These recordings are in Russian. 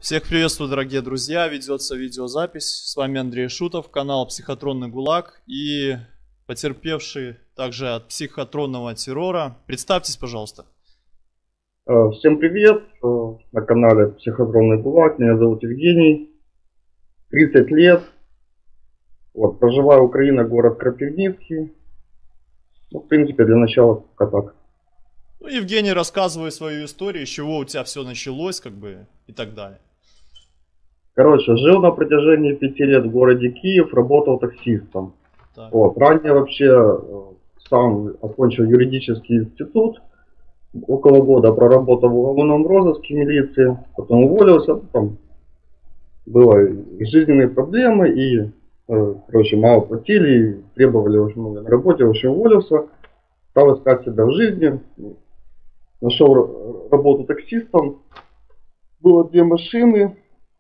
Всех приветствую, дорогие друзья, ведется видеозапись. С вами Андрей Шутов, канал Психотронный ГУЛАГ и потерпевший также от психотронного террора. Представьтесь, пожалуйста. Всем привет, на канале Психотронный ГУЛАГ, меня зовут Евгений, 30 лет, проживаю Украина, город Крапивницкий. В принципе, для начала пока так. Ну, Евгений, рассказывай свою историю, с чего у тебя все началось, и так далее. Короче, жил на протяжении 5 лет в городе Киев, работал таксистом. Ранее вообще сам окончил юридический институт, около года проработал в уголовном розыске милиции, потом уволился, там было и жизненные проблемы, и, мало платили, и требовали очень много на работе, в общем, уволился, стал искать себя в жизни, нашел работу таксистом, было 2 машины,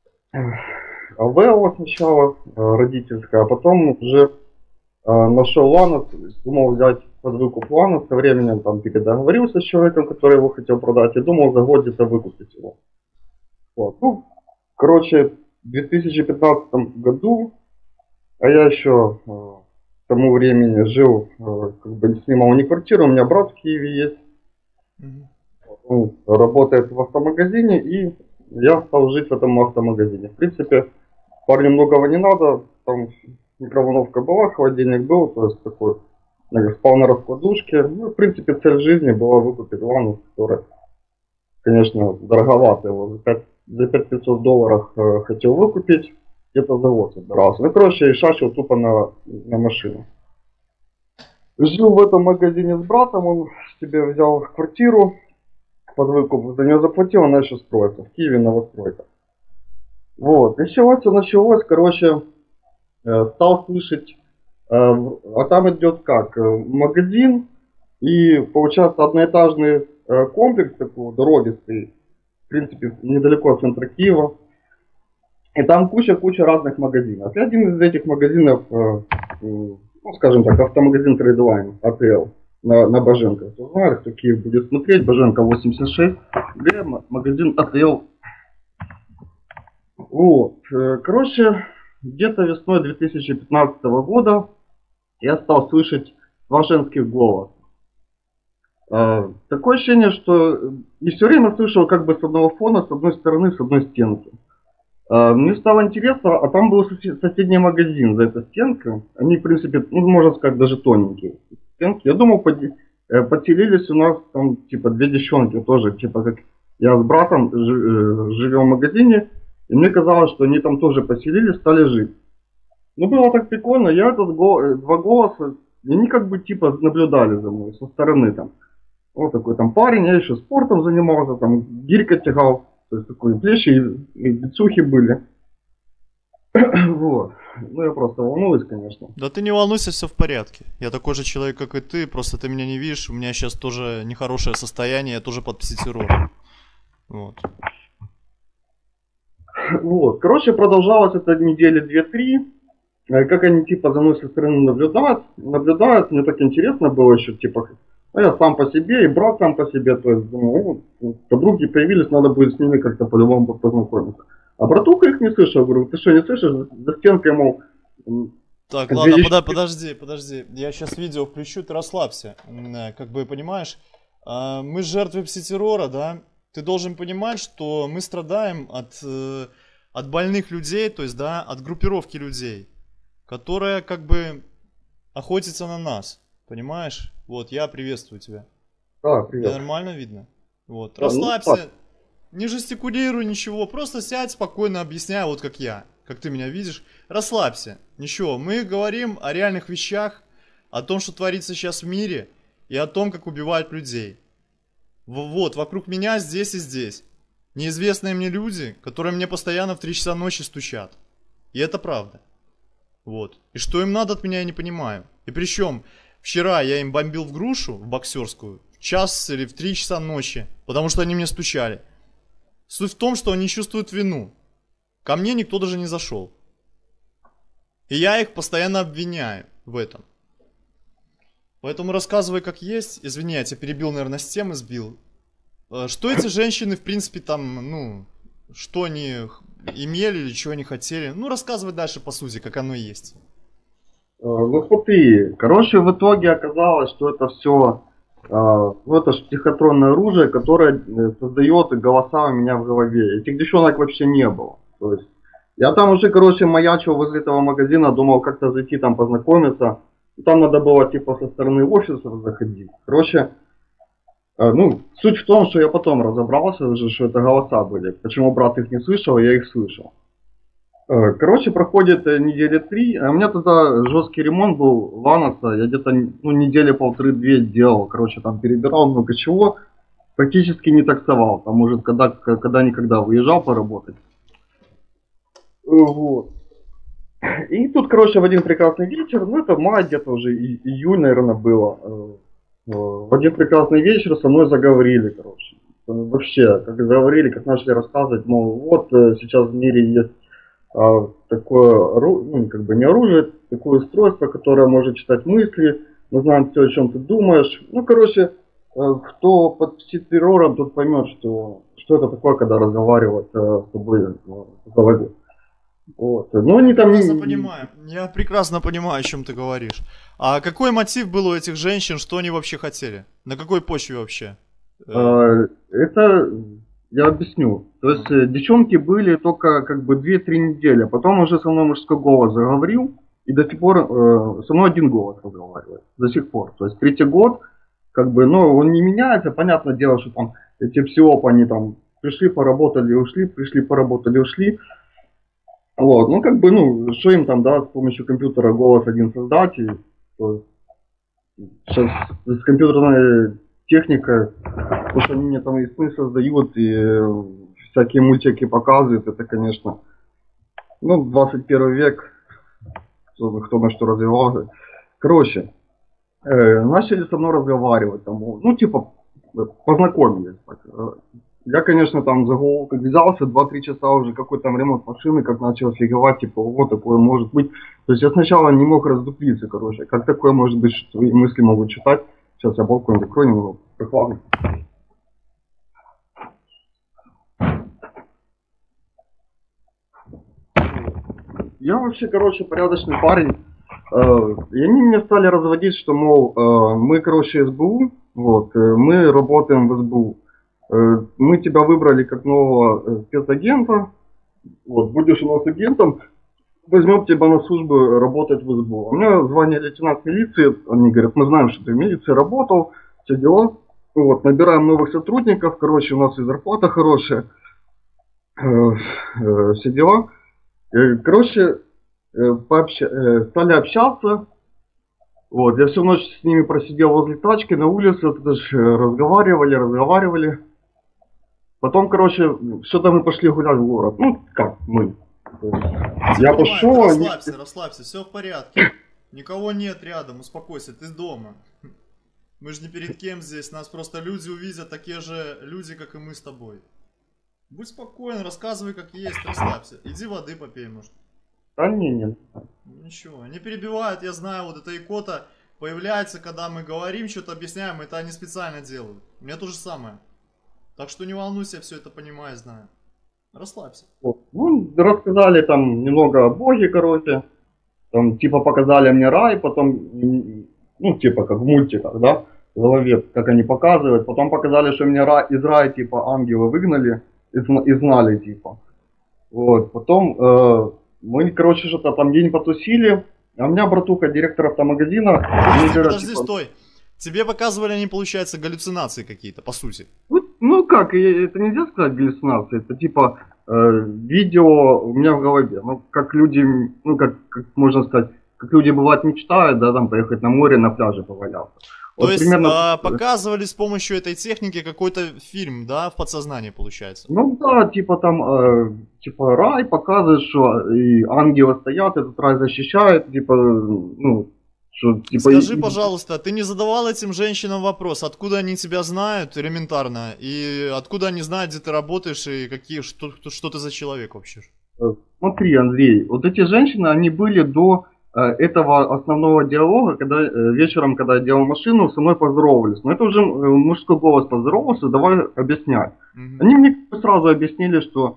Авео сначала, родительская, а потом уже нашел Ланос, думал взять под выкуп Ланос, со временем там договорился с человеком, который его хотел продать, и думал за год где-то выкупить его. В 2015 году, а я еще к тому времени жил, снимал не квартиру, у меня брат в Киеве есть, он работает в автомагазине, и я стал жить в этом автомагазине. В принципе, парню многого не надо, там микроволновка была, холодильник был, то есть такой, спал на раскладушке. Ну, в принципе, цель жизни была выкупить Ланос, который, конечно, дороговато его, за 5500 долларов хотел выкупить, где-то за год собирался. Ну, короче, и шашил тупо на машину. Жил в этом магазине с братом, он себе взял квартиру под выкуп, за нее заплатил, она еще строится, в Киеве новостройка. И все началось, стал слышать, а там идет как, магазин, и получается одноэтажный комплекс такой, дорогистый, в принципе, недалеко от центра Киева. И там куча разных магазинов. И один из этих магазинов, скажем так, автомагазин Tradeline, АТЛ, на Боженко. Кто знает, кто Киев будет смотреть, Боженко 86, где магазин АТЛ. Где-то весной 2015 года я стал слышать 2 женских голоса. Такое ощущение, что и все время слышал с одного фона, с одной стороны, с одной стенки. Мне стало интересно, а там был соседний магазин за этой стенкой. Они, в принципе, можно сказать, даже тоненькие стенки. Я думал, поселились у нас там, 2 девчонки тоже, как я с братом живем в магазине. И мне казалось, что они там тоже поселились, стали жить. Было так прикольно, 2 голоса, и они наблюдали за мной со стороны там. Вот такой там парень, я еще спортом занимался, там гирька тягал, то есть такой плечи и бицухи были. Я просто волнуюсь, конечно. Да ты не волнуйся, все в порядке. Я такой же человек, как и ты, просто ты меня не видишь, у меня сейчас тоже нехорошее состояние, я тоже под психотеррором. Продолжалось это недели 2-3. Как они за мной со стороны наблюдают, мне так интересно было еще, я сам по себе и брат сам по себе, то есть думаю, подруги появились, надо будет с ними как-то по-любому познакомиться. А братуха их не слышал, говорю, ты что, не слышишь, за стенкой, мол... Так, ладно, подожди, я сейчас видео включу, ты расслабься, понимаешь, мы жертвы психотеррора, да? Ты должен понимать, что мы страдаем от больных людей, то есть, да, от группировки людей, которая охотится на нас, понимаешь? Я приветствую тебя. Да, привет. Тебя нормально видно? Расслабься, не жестикулируй, ничего, просто сядь спокойно, объясняй, как я, как ты меня видишь. Расслабься, ничего, мы говорим о реальных вещах, о том, что творится сейчас в мире, и о том, как убивают людей. Вокруг меня, здесь и здесь. Неизвестные мне люди, которые мне постоянно в 3 часа ночи стучат. И это правда. И что им надо от меня, я не понимаю. И причем, вчера я им бомбил в грушу, в боксерскую, в 1 или в 3 часа ночи, потому что они мне стучали. Суть в том, что они чувствуют вину. Ко мне никто даже не зашел. И я их постоянно обвиняю в этом. Поэтому рассказывай как есть. Извини, я тебя перебил, наверное, с темы сбил. Что эти женщины, в принципе, там, что они имели или чего они хотели. Ну, рассказывай дальше по сути, как оно есть. Ну смотри, короче, в итоге оказалось, что это все, ну это же психотронное оружие, которое создает голоса у меня в голове. Этих девчонок вообще не было. То есть я там уже, короче, маячил возле этого магазина, думал как-то зайти там познакомиться. Там надо было типа со стороны офиса заходить. Короче, ну, суть в том, что я потом разобрался уже, что это голоса были. Почему брат их не слышал, я их слышал. Короче, проходит недели 3, а у меня тогда жесткий ремонт был Ланоса, я где-то ну, недели 1,5-2 делал, короче, там перебирал много чего, практически не таксовал, там может когда-никогда выезжал поработать. Вот. И тут, короче, в один прекрасный вечер, ну это май, где-то уже июнь, наверное, было, в один прекрасный вечер со мной заговорили, короче. Вообще, как заговорили, как начали рассказывать, мол, вот сейчас в мире есть такое, ну, как бы не оружие, такое устройство, которое может читать мысли, мы знаем все, о чем ты думаешь. Ну, короче, кто под психотеррором, тот поймет, что это такое, когда разговаривают с тобой в голове. Вот. Но они там я прекрасно понимаю, о чем ты говоришь. А какой мотив был у этих женщин, что они вообще хотели? На какой почве вообще? Это... Я объясню. То есть девчонки были только как бы 2-3 недели. Потом уже со мной мужской голос заговорил. И до сих пор со мной один голос разговаривает. До сих пор. То есть 3-й год, как бы, ну, он не меняется. Понятное дело, что там эти псиопы, они там пришли, поработали, ушли, пришли, поработали, ушли. Вот, ну как бы, ну, что им там, да, с помощью компьютера голос один создать. И, то есть, сейчас с компьютерной техника, то, что они мне там и сны создают, и всякие мультики показывают, это, конечно, ну, 21 век, кто на что развивался. Короче, начали со мной разговаривать, там, ну, типа, познакомились. Так. Я, конечно, там за голову как взялся, 2-3 часа уже какой там ремонт машины, как начал офигевать, типа, вот такое может быть. То есть я сначала не мог раздуплиться, короче, как такое может быть, что твои мысли могут читать. Сейчас я балкон закрою, немного прохладно. Я вообще, короче, порядочный парень. И они меня стали разводить, что, мол, мы, короче, СБУ, вот, мы работаем в СБУ. Мы тебя выбрали как нового спецагента, вот, будешь у нас агентом, возьмем тебя на службу работать в СБУ. У меня звание лейтенант милиции, они говорят, мы знаем, что ты в милиции работал, все дела. Вот, набираем новых сотрудников, короче, у нас и зарплата хорошая, все дела. Короче, стали общаться. Вот, я всю ночь с ними просидел возле тачки на улице, вот, разговаривали. Потом, короче, что-то мы пошли гулять в город. Ну, как мы. Я пошел. Расслабься, все в порядке. Никого нет рядом, успокойся, ты дома. Мы же не перед кем здесь, нас просто люди увидят, такие же люди, как и мы с тобой. Будь спокоен, рассказывай как есть, расслабься. Иди воды попей, может. Да не. Ничего, не перебивают, я знаю, вот эта икота появляется, когда мы говорим, что-то объясняем, это они специально делают. У меня то же самое. Так что не волнуйся, я все это понимаю, знаю. Расслабься. Ну, рассказали там немного о Боге, короче. Там типа показали мне рай, потом, ну типа как в мультиках, да, в голове, как они показывают. Потом показали, что меня из рая типа ангелы выгнали, изгнали типа. Вот, потом мы, короче, что-то там день потусили. А у меня братуха, директор автомагазина. Подожди, типа, стой. Тебе показывали они, получается, галлюцинации какие-то, по сути. Ну как, это нельзя сказать галлюцинации, это типа видео у меня в голове. Ну как люди, ну как можно сказать, как люди бывает мечтают, да, там поехать на море, на пляже поваляться. То вот есть примерно... показывали с помощью этой техники какой-то фильм, да, в подсознании получается? Ну да, типа там, типа рай показывает, что и ангелы стоят, этот рай защищает, типа, ну... Что, типа, скажи, пожалуйста, ты не задавал этим женщинам вопрос, откуда они тебя знают элементарно, и откуда они знают, где ты работаешь, и что ты за человек вообще? Смотри, Андрей, вот эти женщины, они были до этого основного диалога, когда вечером, когда я делал машину, со мной поздоровались. Но это уже мужской голос поздоровался, давай объяснять. Они мне сразу объяснили, что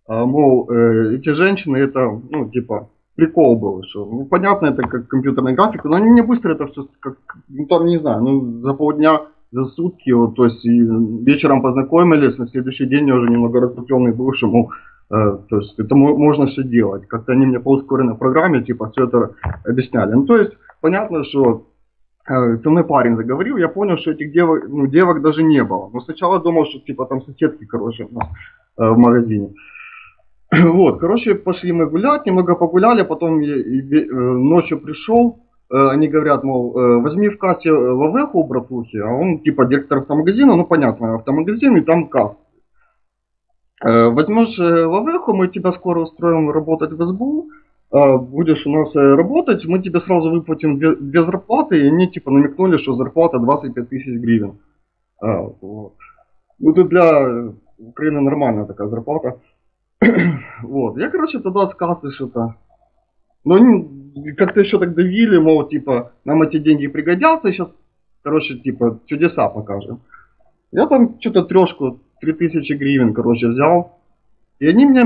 мол, эти женщины это, ну, типа, прикол был, что, ну, понятно, это как компьютерная графика, но они мне быстро это все, как, ну, там, не знаю, ну, за полдня, за сутки, вот, то есть, и вечером познакомились, на следующий день я уже немного разгоряченный был, что, мол, то есть, это можно все делать. Как-то они мне по ускоренной программе, типа, все это объясняли. Ну, то есть, понятно, что со мной парень заговорил, я понял, что этих девок, ну, девок даже не было. Но сначала думал, что, типа, там соседки, короче, у нас в магазине. Вот, короче, пошли мы гулять, немного погуляли, потом я ночью пришел, они говорят, мол, возьми в кассе Вавеху у братухи, а он типа директор автомагазина, ну понятно, автомагазин и там касса. Возьмешь Вавеху, мы тебя скоро устроим работать в СБУ, будешь у нас работать, мы тебе сразу выплатим две зарплаты, и они типа намекнули, что зарплата 25 тысяч гривен. Вот. Ну тут для Украины нормальная такая зарплата. Вот, я, короче, тогда с кассы что-то, ну, они как-то еще так давили, мол, типа, нам эти деньги пригодятся, сейчас, короче, типа, чудеса покажем. Я там что-то 3000 гривен, короче, взял, и они мне,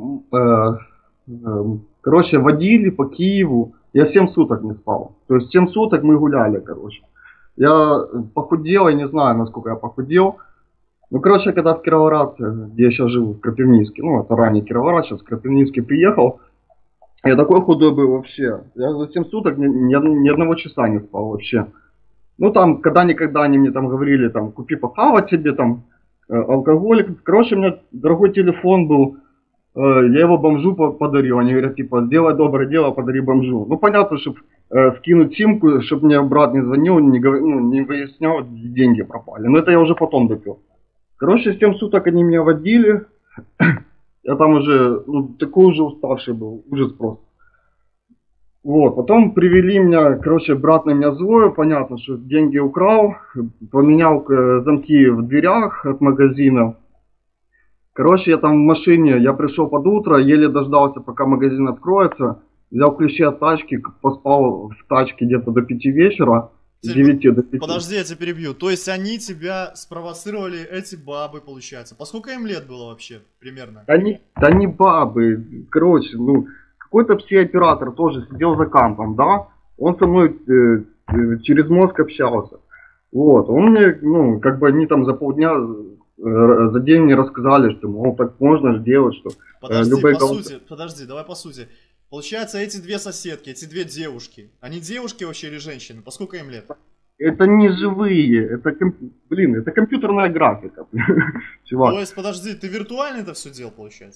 короче, водили по Киеву, я 7 суток не спал, то есть 7 суток мы гуляли, короче. Я похудел, я не знаю, насколько я похудел. Ну, короче, когда в Кировоград, где я сейчас живу, в Кропивницке, ну, это ранний Кировоград, сейчас в Кропивницкий приехал, я такой худой был вообще. Я за 7 суток ни одного часа не спал вообще. Ну, там, когда-никогда они мне там говорили, там, купи похавать себе, там, алкоголик. Короче, у меня дорогой телефон был, я его бомжу подарил. Они говорят, типа, сделай доброе дело, подари бомжу. Ну, понятно, чтобы скинуть симку, чтобы мне брат не звонил, не выяснял, деньги пропали. Но это я уже потом допил. Короче, 7 суток они меня водили, я там уже, ну, такой уже уставший был, ужас просто. Вот, потом привели меня, короче, брат на меня злой, понятно, что деньги украл, поменял замки в дверях от магазина. Короче, я там в машине, я пришел под утро, еле дождался, пока магазин откроется, взял ключи от тачки, поспал в тачке где-то до 5 вечера. С 9 до 5. Подожди, я тебя перебью. То есть они тебя спровоцировали, эти бабы, получается. По сколько им лет было вообще примерно? Да не бабы. Короче, ну, какой-то пси-оператор тоже сидел за кампом, да? Он со мной через мозг общался. Вот, он мне, ну, как бы они там за полдня, за день мне рассказали, что, мол, так можно же делать, что... Подожди, давай по сути. Получается, эти две соседки, эти две девушки, они девушки вообще или женщины? По сколько им лет? Это не живые, это, это компьютерная графика, чувак. То есть, подожди, ты виртуально это все делал, получается?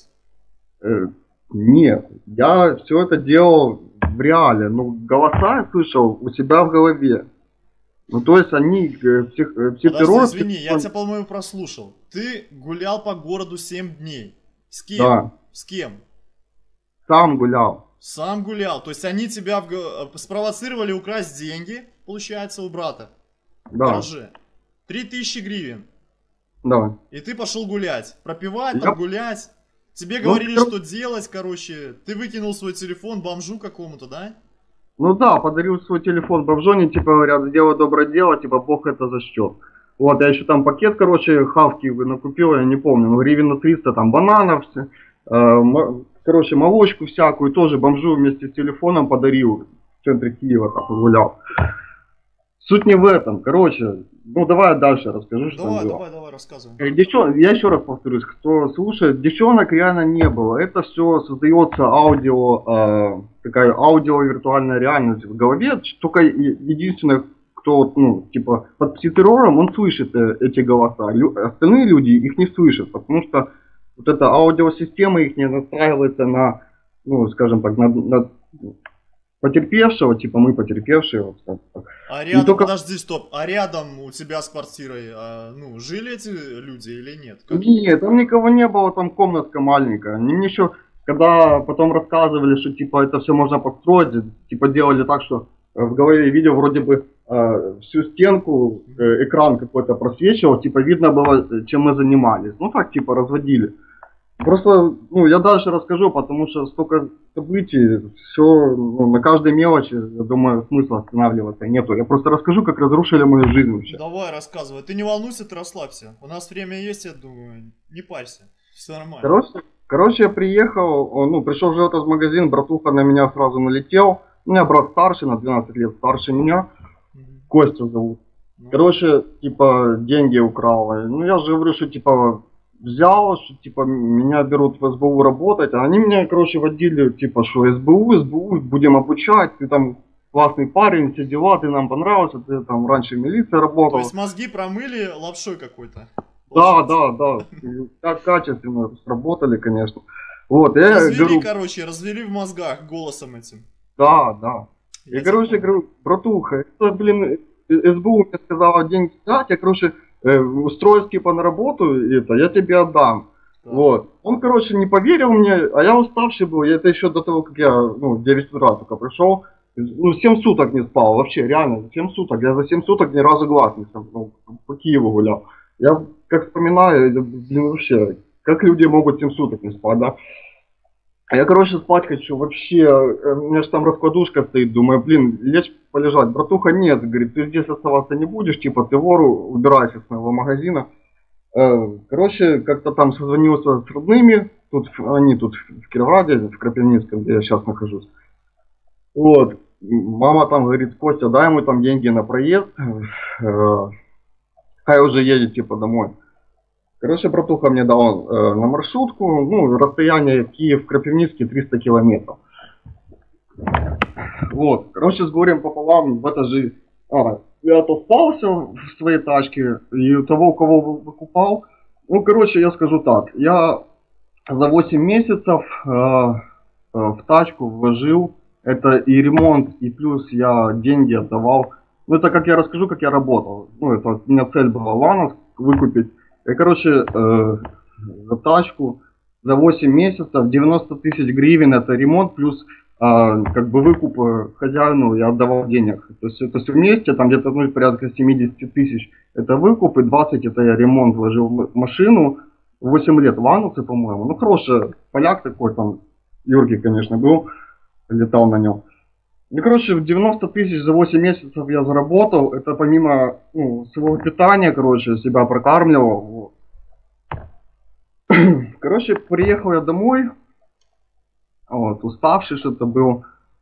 Нет, я все это делал в реале, но голоса я слышал у себя в голове. Ну, то есть они Подожди, извини, я тебя, по-моему, прослушал. Ты гулял по городу 7 дней. С кем? Да. С кем? Сам гулял. Сам гулял. То есть они тебя спровоцировали украсть деньги, получается, у брата. Да. Держи. 3000 гривен. Да. И ты пошел гулять. Пропивать, там гулять. Тебе говорили, что делать, короче. Ты выкинул свой телефон бомжу какому-то, да? Ну да, подарил свой телефон бомжу, они типа говорят, сделай доброе дело, типа бог это за счет. Вот, я еще там пакет, короче, хавки накупил, я не помню, ну гривен на 300, там бананов, короче, молочку всякую, тоже бомжу вместе с телефоном подарил в центре Киева, так гулял. Суть не в этом, короче, ну давай дальше расскажу, что там было. Давай, рассказывай. Я еще раз повторюсь, кто слушает, девчонок реально не было, это все создается аудио, такая аудио виртуальная реальность в голове, только единственное, кто, ну, типа, под пситеррором, он слышит эти голоса, остальные люди их не слышат, потому что вот эта аудиосистема их не настраивается на, ну, скажем так, на потерпевшего, типа мы потерпевшие. Вот, так. А рядом, только... подожди, стоп, а рядом у тебя с квартирой, ну, жили эти люди или нет? Как... Нет, там никого не было, там комнатка маленькая. Они мне еще, когда потом рассказывали, что типа это все можно построить, типа делали так, что в голове видео вроде бы всю стенку, экран какой-то просвечивал, типа видно было, чем мы занимались. Ну так, типа разводили. Просто, ну, я дальше расскажу, потому что столько событий, все, ну, на каждой мелочи, я думаю, смысла останавливаться нету. Я просто расскажу, как разрушили мою жизнь вообще. Давай, рассказывай. Ты не волнуйся, ты расслабься. У нас время есть, я думаю, не парься. Все нормально. Короче, я приехал, ну, пришел в этот магазин, братуха на меня сразу налетел. У меня брат старше, на 12 лет старше меня. Костя зовут. Короче, типа, деньги украл. Ну, я же говорю, что, типа, взял, что, типа, меня берут в СБУ работать. А они меня, короче, водили, типа, что СБУ, будем обучать. Ты там классный парень, все дела, ты нам понравился. Ты там раньше в милиции работал. То есть мозги промыли лапшой какой-то? Да. Так качественно сработали, конечно. Вот, я развели, говорю, короче, развели в мозгах голосом этим. Да. Я, короче, говорю, братуха, это, блин, СБУ мне сказала деньги дать, я, короче, устроюсь типа на работу, это, я тебе отдам. Да. Вот. Он, короче, не поверил мне, а я уставший был, это еще до того, как я, ну, 9 утра только пришел. Ну, 7 суток не спал, вообще, реально, 7 суток. Я за 7 суток ни разу глаз не сомкнул, по Киеву гулял. Я, как вспоминаю, блин, вообще, как люди могут 7 суток не спать, да? А я, короче, спать хочу вообще, у меня же там раскладушка стоит, думаю, блин, лечь полежать. Братуха, нет, говорит, ты здесь оставаться не будешь, типа, ты вору, убирайся с моего магазина. Короче, как-то там созвонился с родными, они тут в Кировграде, в Кропивницком, где я сейчас нахожусь. Вот, мама там говорит, Костя, дай ему там деньги на проезд, хай уже едет, типа, домой. Короче, братуха мне дал на маршрутку, ну, расстояние Киев-Кропивницкий 300 километров. Вот, короче, с горем пополам в это же... я остался в своей тачке, и у того, кого выкупал, ну, короче, я скажу так, я за 8 месяцев в тачку вложил, это и ремонт, и плюс я деньги отдавал. Ну, это как я расскажу, как я работал. Ну, это у меня цель была Ланос выкупить. Я, короче, за тачку за 8 месяцев 90 тысяч гривен это ремонт, плюс как бы выкуп хозяину я отдавал денег. То есть это все вместе, там где-то ну, порядка 70 тысяч это выкуп, и 20 это я ремонт вложил в машину. 8 лет Ланусы, по-моему. Ну, хороший поляк такой, там, Юргий, конечно, был, летал на нем. Ну, короче, 90 тысяч за 8 месяцев я заработал. Это помимо ну, своего питания, короче, себя прокармливал. Вот. Короче, приехал я домой. Вот, уставший что-то был.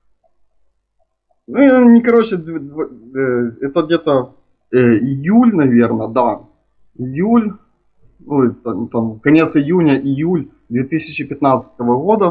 Ну, не, короче, это где-то июль, наверное, да. Июль, ну, там, конец июня, июль 2015 года.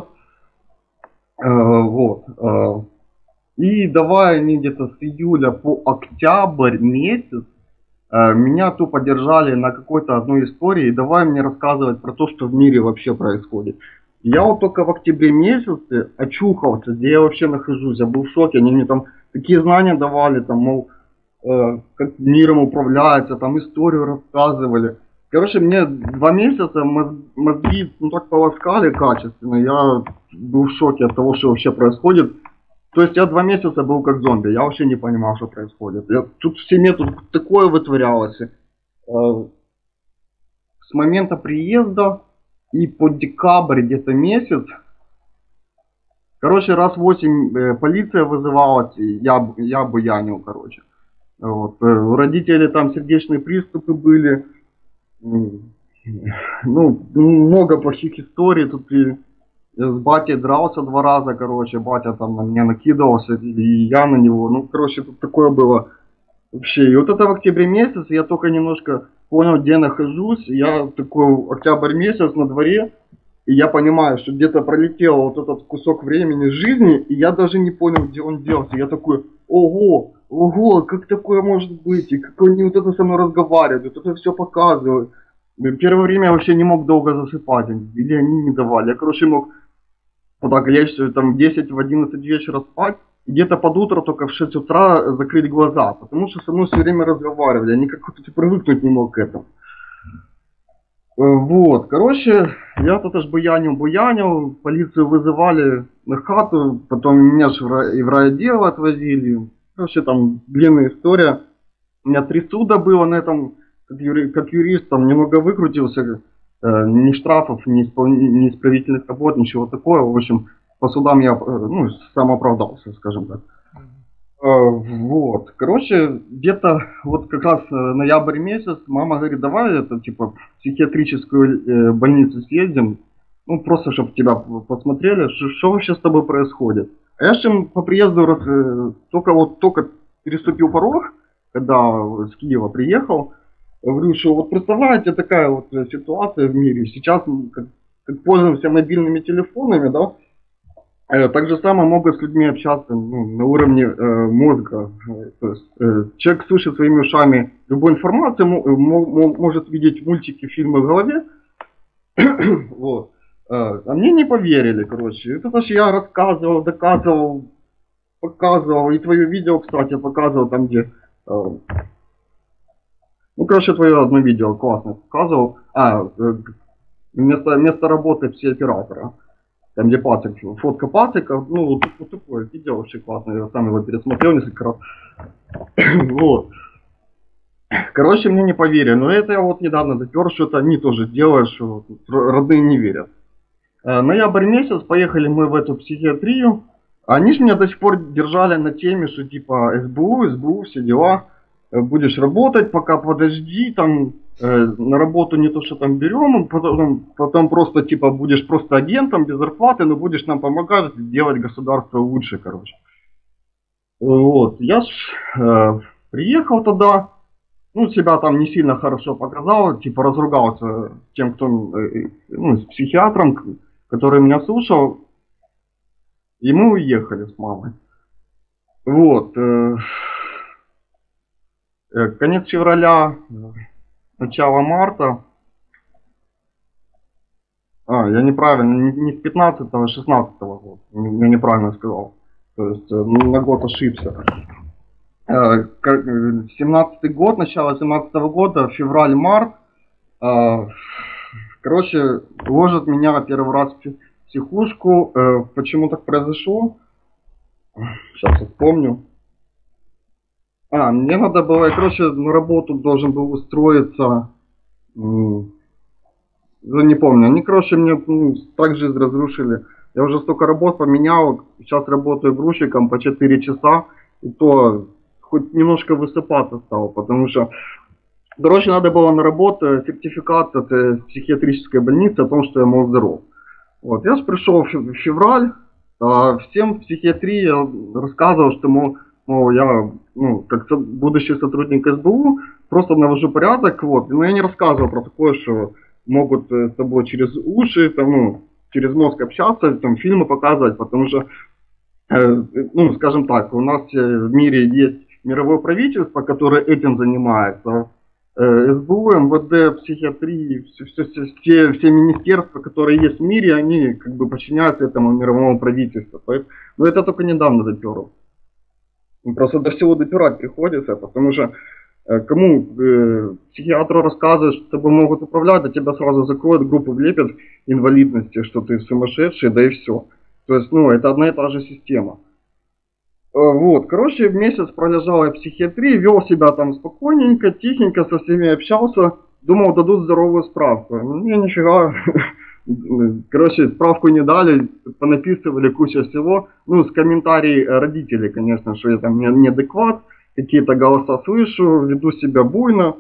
Вот. И давай они где-то с июля по октябрь месяц меня тупо держали на какой-то одной истории. И давай мне рассказывать про то, что в мире вообще происходит. Я вот только в октябре месяце очухался, где я вообще нахожусь. Я был в шоке. Они мне там такие знания давали, там, мол, как миром управляется, там историю рассказывали. Короче, мне 2 месяца мозги ну, так полоскали качественно. Я был в шоке от того, что вообще происходит. То есть я 2 месяца был как зомби, я вообще не понимал, что происходит. Тут в семье тут такое вытворялось. С момента приезда и по декабрь где-то месяц, короче, раз 8 полиция вызывалась, я буянил, короче. Вот. У родителей там сердечные приступы были. Ну, много плохих историй. Тут и с батей дрался 2 раза, короче, батя там на меня накидывался, и я на него. Ну, короче, тут такое было вообще. И вот это в октябре месяц, я только немножко понял, где нахожусь. Я такой октябрь месяц на дворе, и я понимаю, что где-то пролетел вот этот кусок времени жизни, и я даже не понял, где он делся. Я такой, ого, как такое может быть? И как они вот это со мной разговаривают, вот это все показывают. Первое время я вообще не мог долго засыпать, или они не давали. Я, короче, мог вот так лечь там 10 в 11 вечера спать, и где-то под утро только в 6 утра закрыть глаза, потому что со мной все время разговаривали, я никак привыкнуть не мог к этому. Вот, короче, я тут аж буянил, полицию вызывали на хату, потом меня же и в райотдел отвозили. Короче, там длинная история. У меня 3 суда было на этом, как юрист, там немного выкрутился, ни штрафов, ни исправительных работ, ничего такого. В общем, по судам я ну, сам оправдался, скажем так. Вот, короче, где-то вот как раз ноябрь месяц, мама говорит, давай это типа в психиатрическую больницу съездим. ну, просто чтобы тебя посмотрели, что вообще с тобой происходит. А я же им по приезду только переступил порог, когда с Киева приехал, говорю, что вот представляете, такая вот ситуация в мире. Сейчас, как пользуемся мобильными телефонами, да, так же самое могут с людьми общаться, ну, на уровне мозга. То есть человек слышит своими ушами любую информацию, может видеть мультики, фильмы в голове. Вот. А мне не поверили, короче. Это же я рассказывал, доказывал, показывал. И твое видео, кстати, показывал там, где... Ну, короче, твое одно видео классно показывал. Место работы все оператора. Там, где Патрик, фотка Патрика. Ну, вот такое видео вообще классное. Я сам его пересмотрел несколько раз. Вот. Короче, мне не поверили. Но это я вот недавно допер, что это они тоже делают, что родные не верят. Ноябрь месяц, поехали мы в эту психиатрию. Они же меня до сих пор держали на теме, что типа СБУ, все дела. Будешь работать, пока подожди, там на работу не то, что там берем, потом просто типа будешь просто агентом без зарплаты, но будешь нам помогать делать государство лучше, короче. Вот, я приехал туда, ну, себя там не сильно хорошо показал, типа разругался тем, кто, ну, с психиатром, который меня слушал, и мы уехали с мамой. Вот. Конец февраля, начало марта. Я неправильно, не с 15-го, а 16-го года. Я неправильно сказал. То есть на год ошибся. 17-й год, начало 17-го года, февраль-март. Короче, ложат меня первый раз в психушку. Почему так произошло? Сейчас я вспомню. Мне надо было, я, короче, на работу должен был устроиться. Не помню. Они, короче, мне так жизнь разрушили. Я уже столько работ поменял. Сейчас работаю грузчиком по 4 часа. И то хоть немножко высыпаться стал. Потому что, короче, надо было на работу сертификат от психиатрической больницы о том, что я, мол, здоров. Вот. Я же пришел в февраль. Всем в психиатрии я рассказывал, что, мол, я, как будущий сотрудник СБУ, просто навожу порядок, вот. Но я не рассказывал про такое, что могут с тобой через уши, там, через мозг общаться, там, фильмы показывать, потому что, скажем так, у нас в мире есть мировое правительство, которое этим занимается. СБУ, МВД, психиатрии, все министерства, которые есть в мире, они как бы подчиняются этому мировому правительству. Но это только недавно доперл. Просто до всего допирать приходится, потому что кому психиатру рассказывают, что тобой могут управлять, а тебя сразу закроют, группу влепят инвалидности, что ты сумасшедший, да и все. То есть, это одна и та же система. Вот, короче, месяц пролежал я в психиатрии, вел себя там спокойненько, тихенько, со всеми общался, думал, дадут здоровую справку. Мне нифига. Короче, справку не дали, понаписывали кучу всего. С комментариев родителей, конечно, что я там неадекват, какие-то голоса слышу, веду себя буйно.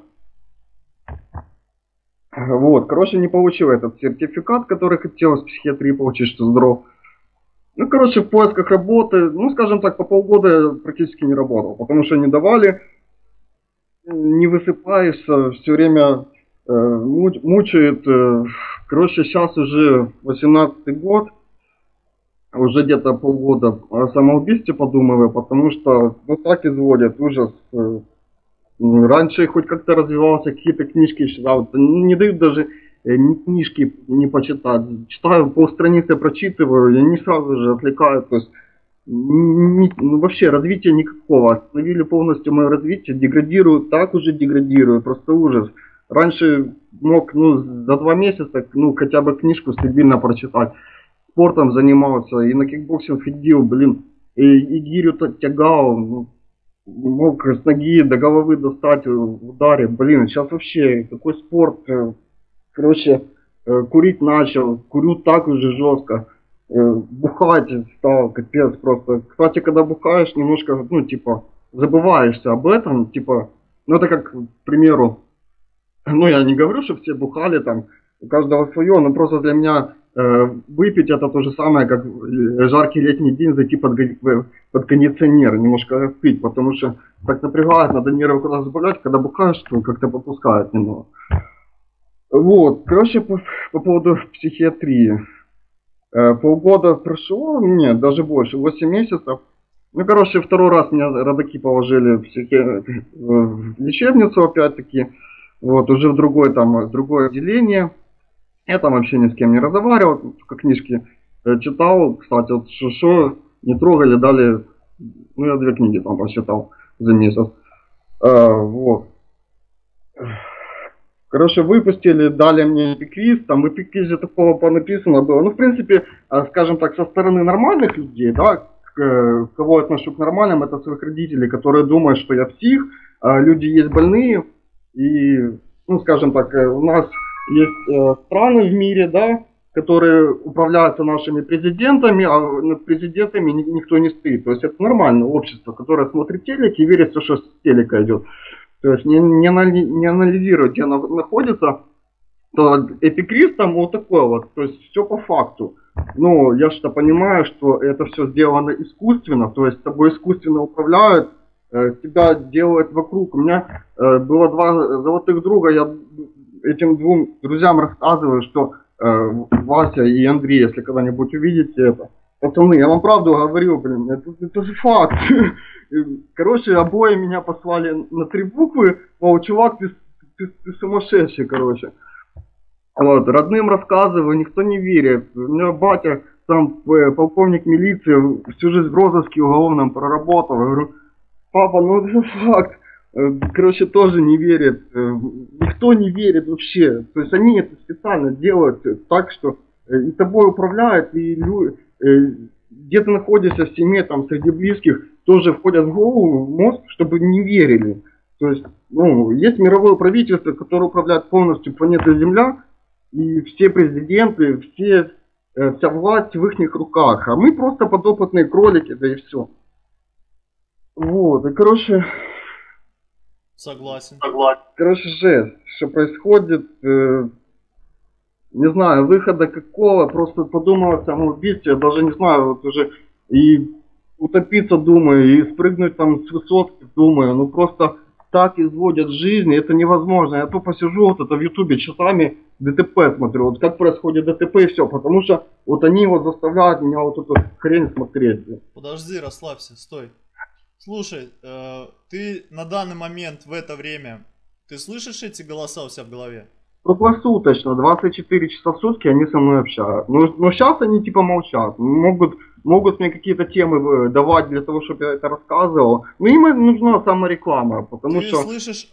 Вот, короче, не получил этот сертификат, который хотел с психиатрии получить, что здоров. Короче, в поисках работы, скажем так, по полгода я практически не работал, потому что не давали, не высыпаешься, все время мучает. Короче, сейчас уже 18-й год, уже где-то полгода о самоубийстве подумываю, потому что так изводят, ужас. Раньше хоть как-то развивался, какие-то книжки читал, не дают даже ни книжки не почитать. Читаю, полстраницы прочитываю, и они сразу же отвлекают. То есть вообще развития никакого. Остановили полностью мое развитие, деградирую, так уже деградирую, просто ужас. Раньше мог за 2 месяца хотя бы книжку стабильно прочитать. Спортом занимался, и на кикбоксинг ходил, и гирю тягал, мог с ноги до головы достать в ударе. Сейчас вообще какой спорт. Короче, курить начал, курю так уже жестко, бухать стал, капец просто. Кстати, когда бухаешь, немножко, забываешься об этом, это как, к примеру, я не говорю, что все бухали там, у каждого свое, но просто для меня выпить это то же самое, как жаркий летний день зайти под кондиционер, немножко пить, потому что так напрягает, надо нервы куда-то забавлять, когда бухаешь, то как-то попускает немного. Вот, короче, по поводу психиатрии. Полгода прошло, нет, даже больше, 8 месяцев. Ну, короче, второй раз меня родаки положили в лечебницу опять-таки, вот, уже в другое отделение. Я там вообще ни с кем не разговаривал, только книжки читал, кстати, вот что не трогали, дали, ну, я 2 книги там прочитал за месяц. Вот. Короче, выпустили, дали мне эпиквиз, там в эпиквизе такого понаписано было. Ну, в принципе, скажем так, со стороны нормальных людей, да, кого я отношу к нормальным, это своих родителей, которые думают, что я псих, люди есть больные, и, ну, скажем так, у нас есть страны в мире, да, которые управляются нашими президентами, а над президентами никто не стоит. То есть это нормальное общество, которое смотрит телек и верит в то, что с телека идет. То есть не анализирует, где она находится, то эпикриз там вот такой вот, то есть все по факту. Но я что понимаю, что это все сделано искусственно, то есть тобой искусственно управляют, тебя делают вокруг. У меня было 2 золотых друга, я этим 2 друзьям рассказываю, что Вася и Андрей, если когда-нибудь увидите это, пацаны, я вам правду говорю, блин, это же факт. Короче, обои меня послали на 3 буквы, мол, чувак, ты сумасшедший, короче. Вот, родным рассказываю, никто не верит. У меня батя, там, полковник милиции, всю жизнь в розыске уголовном проработал. Я говорю, папа, ну это факт. Короче, тоже не верит. Никто не верит вообще. То есть они это специально делают так, что и тобой управляют, и где ты находишься в семье, там, среди близких, тоже входят в голову, в мозг, чтобы не верили. То есть, ну, есть мировое правительство, которое управляет полностью планетой Земля, и все президенты, вся власть в их руках. А мы просто подопытные кролики, да и все. Вот, и короче... Согласен. Короче, жесть, что происходит, не знаю, выхода какого, просто подумал о самоубийстве, я даже не знаю, вот уже и утопиться думаю, и спрыгнуть там с высотки думаю, ну просто так изводят жизнь, это невозможно. Я тупо сижу вот это в ютубе часами, ДТП смотрю, вот как происходит ДТП и все, потому что вот они вот заставляют меня вот эту хрень смотреть. Подожди, расслабься, стой. Слушай, ты на данный момент в это время, ты слышишь эти голоса у себя в голове? Круглосуточно, 24 часа в сутки они со мной общаются. Но сейчас они типа молчат, могут мне какие-то темы давать для того, чтобы я это рассказывал. Но им нужна самореклама, потому ты что... Ты слышишь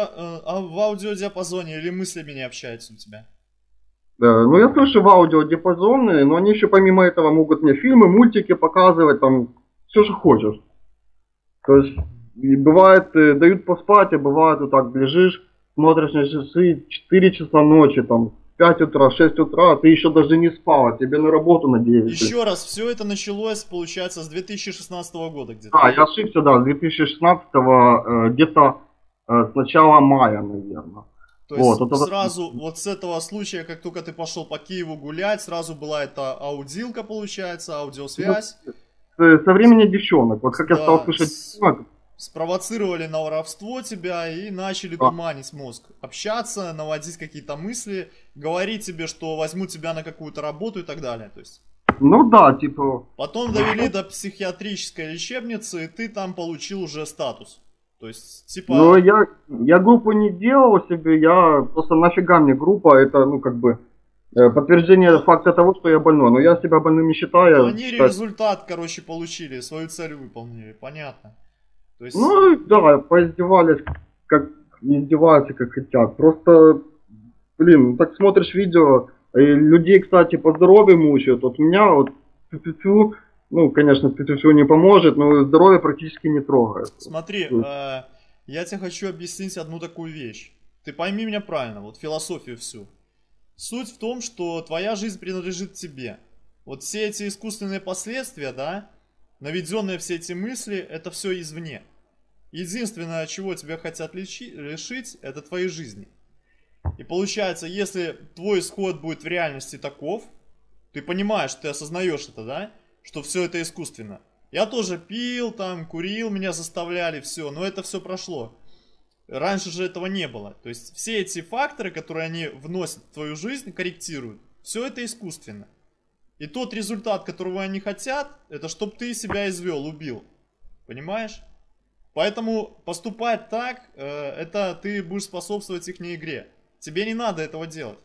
в аудиодиапазоне или мыслями не общаются у тебя? Да, ну я слышу в аудиодиапазоне, но они еще помимо этого могут мне фильмы, мультики показывать, там, все, что хочешь. То есть, бывает, дают поспать, а бывает, вот так лежишь, смотришь на часы, 4 часа ночи, там, 5 утра, 6 утра, ты еще даже не спал, а тебе на работу на 9. Еще раз, все это началось, получается, с 2016 года где-то. Да, я ошибся, да, с 2016 где-то с начала мая, наверное. То есть вот, сразу вот с этого случая, как только ты пошел по Киеву гулять, сразу была эта аудилка, получается, аудиосвязь. Со времени девчонок, вот как я стал слышать девчонок. Спровоцировали на воровство тебя и начали туманить мозг. Общаться, наводить какие-то мысли, говорить тебе, что возьму тебя на какую-то работу и так далее. То есть... Ну да, типа... Потом довели до психиатрической лечебницы, и ты там получил уже статус. То есть, типа... Ну, я группу не делал себе, я просто нафига мне группа, это, ну, как бы, подтверждение факта того, что я больной. Но я себя больным не считаю. Они результат, короче, получили, свою цель выполнили, понятно. То есть... Ну, да, поиздевались, как издеваются, как хотят. Просто, блин, так смотришь видео, и людей, кстати, по здоровью мучают. Вот меня вот, ну, конечно, все не поможет, но здоровье практически не трогает. Смотри, я тебе хочу объяснить одну такую вещь. Ты пойми меня правильно, вот философию всю. Суть в том, что твоя жизнь принадлежит тебе. Вот все эти искусственные последствия, да, наведенные все эти мысли, это все извне. Единственное, чего тебя хотят лишить, это твоей жизни. И получается, если твой исход будет в реальности таков, Ты понимаешь, ты осознаешь это, да? Что все это искусственно. Я тоже пил, там, курил, меня заставляли, все, но это все прошло. Раньше же этого не было. То есть все эти факторы, которые они вносят в твою жизнь, корректируют, все это искусственно. И тот результат, которого они хотят, это чтобы ты себя извел, убил. Понимаешь? Поэтому поступать так, это ты будешь способствовать их игре. Тебе не надо этого делать.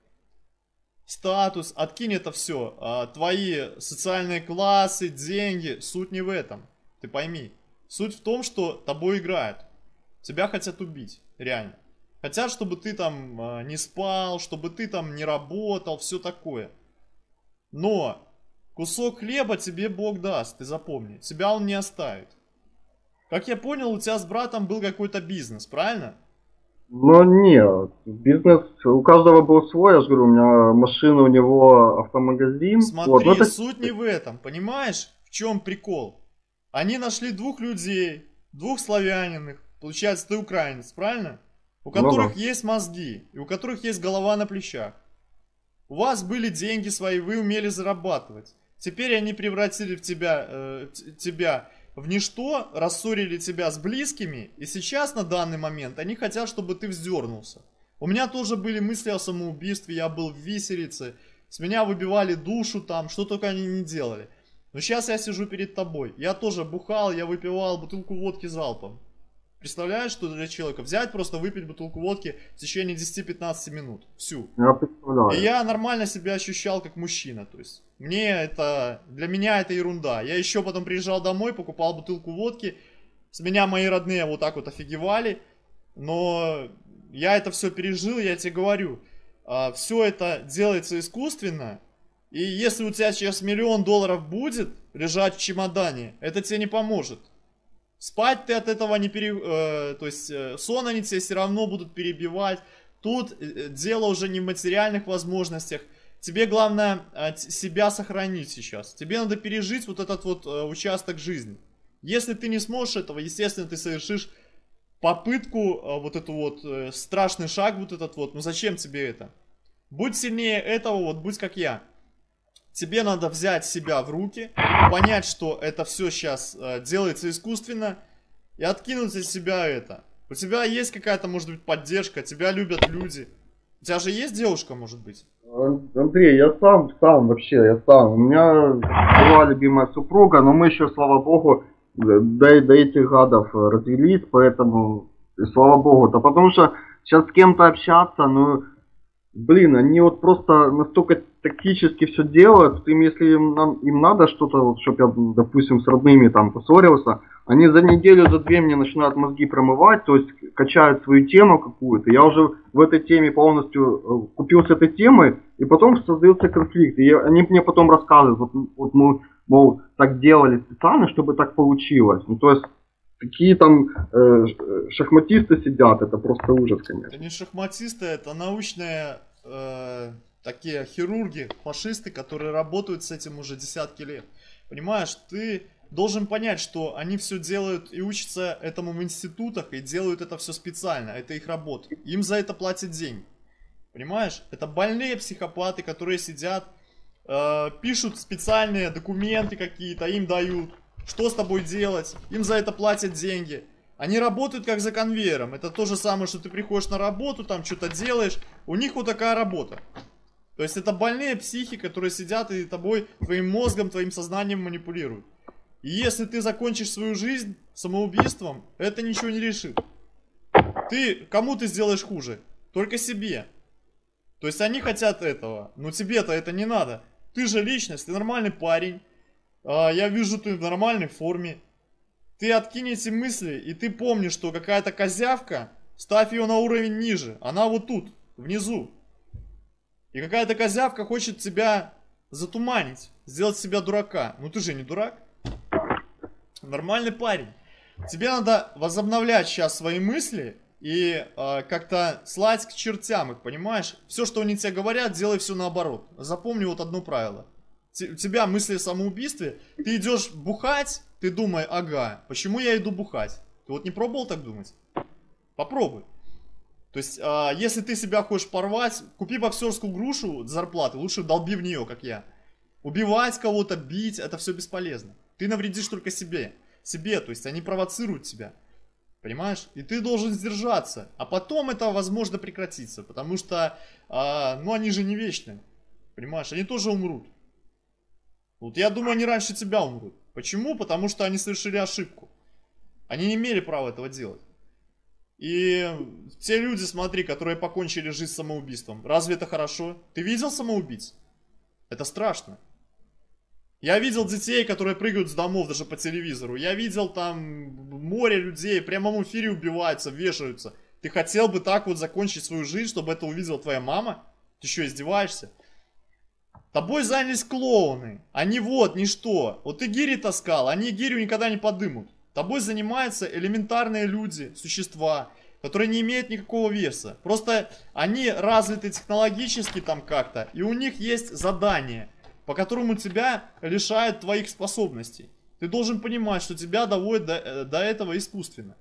Статус, откинь это все. Твои социальные классы, деньги, суть не в этом. Ты пойми. Суть в том, что тобой играют. Тебя хотят убить, реально. Хотят, чтобы ты там не спал, чтобы ты там не работал, все такое. Но кусок хлеба тебе Бог даст, ты запомни. Тебя он не оставит. Как я понял, у тебя с братом был какой-то бизнес, правильно? Но нет, бизнес, у каждого был свой, я же говорю, у меня машина, у него автомагазин. Смотри, вот, это... суть не в этом, понимаешь, в чем прикол? Они нашли двух людей, двух славяниных, получается, ты украинец, правильно? У которых есть мозги, и у которых есть голова на плечах. У вас были деньги свои, вы умели зарабатывать. Теперь они превратили в тебя в ничто, рассорили тебя с близкими, и сейчас на данный момент они хотят, чтобы ты вздернулся. У меня тоже были мысли о самоубийстве, я был в виселице, с меня выбивали душу там, что только они не делали. Но сейчас я сижу перед тобой, я тоже бухал, я выпивал бутылку водки залпом. Представляешь, что для человека? Взять, просто выпить бутылку водки в течение 10-15 минут. Всю. Я представляю. И я нормально себя ощущал как мужчина. То есть, для меня это ерунда. Я еще потом приезжал домой, покупал бутылку водки. С меня мои родные вот так вот офигевали. Но я это все пережил, я тебе говорю. Все это делается искусственно. И если у тебя сейчас $1 000 000 будет лежать в чемодане, это тебе не поможет. Спать ты от этого не то есть сон они тебе все равно будут перебивать. Тут дело уже не в материальных возможностях. Тебе главное себя сохранить сейчас. Тебе надо пережить вот этот вот участок жизни. Если ты не сможешь этого, естественно, ты совершишь попытку, вот эту вот страшный шаг, вот этот вот. Ну зачем тебе это? Будь сильнее этого, вот будь как я. Тебе надо взять себя в руки, понять, что это все сейчас делается искусственно, и откинуть из себя это. У тебя есть какая-то, может быть, поддержка, тебя любят люди. У тебя же есть девушка, может быть? Андрей, я сам вообще, я сам. У меня была любимая супруга, но мы еще, слава богу, до этих гадов развелись, поэтому, и слава богу. Да потому что сейчас с кем-то общаться, ну... Блин, они вот просто настолько тактически все делают, если им надо что-то, вот, чтобы я, допустим, с родными там поссорился, они за неделю, за две мне начинают мозги промывать, то есть качают свою тему какую-то. Я уже в этой теме полностью купился этой темой, и потом создается конфликт. И они мне потом рассказывают, вот мы, мол, так делали специально, чтобы так получилось. Ну, то есть такие там шахматисты сидят, это просто ужас, конечно. Это не шахматисты, это научные такие хирурги, фашисты, которые работают с этим уже десятки лет. Понимаешь, ты должен понять, что они все делают и учатся этому в институтах, и делают это все специально, это их работа. Им за это платят деньги. Понимаешь? Это больные психопаты, которые сидят, пишут специальные документы какие-то, им дают. Что с тобой делать? Им за это платят деньги. Они работают как за конвейером. Это то же самое, что ты приходишь на работу, там что-то делаешь. У них вот такая работа. То есть это больные психи, которые сидят и тобой, твоим мозгом, твоим сознанием манипулируют. И если ты закончишь свою жизнь самоубийством, это ничего не решит. Кому ты сделаешь хуже? Только себе. То есть они хотят этого. Но тебе-то это не надо. Ты же личность, ты нормальный парень. Я вижу, ты в нормальной форме. Ты откинь эти мысли, и ты помни, что какая-то козявка, ставь ее на уровень ниже. Она вот тут, внизу. И какая-то козявка хочет тебя затуманить, сделать себя дурака. Ну ты же не дурак. Нормальный парень. Тебе надо возобновлять сейчас свои мысли и как-то слать к чертям их, понимаешь? Все, что они тебе говорят, делай все наоборот. Запомни вот одно правило. У тебя мысли о самоубийстве, ты идешь бухать, ты думай, ага, почему я иду бухать? Ты вот не пробовал так думать? Попробуй. То есть, если ты себя хочешь порвать, купи боксерскую грушу зарплаты, лучше долби в нее, как я. Убивать кого-то, бить, это все бесполезно. Ты навредишь только себе. Себе, то есть они провоцируют тебя. Понимаешь? И ты должен сдержаться. А потом это, возможно, прекратится. Потому что, ну, они же не вечны. Понимаешь? Они тоже умрут. Вот я думаю, они раньше тебя умрут. Почему? Потому что они совершили ошибку. Они не имели права этого делать. И те люди, смотри, которые покончили жизнь самоубийством, разве это хорошо? Ты видел самоубийц? Это страшно. Я видел детей, которые прыгают с домов даже по телевизору. Я видел там море людей, в прямом эфире убиваются, вешаются. Ты хотел бы так вот закончить свою жизнь, чтобы это увидела твоя мама? Ты что, издеваешься? Тобой занялись клоуны. Они вот, ничто. Вот ты гири таскал, они гирю никогда не подымут. Тобой занимаются элементарные люди, существа, которые не имеют никакого веса. Просто они развиты технологически там как-то, и у них есть задание, по которому тебя лишают твоих способностей. Ты должен понимать, что тебя доводят до этого искусственно.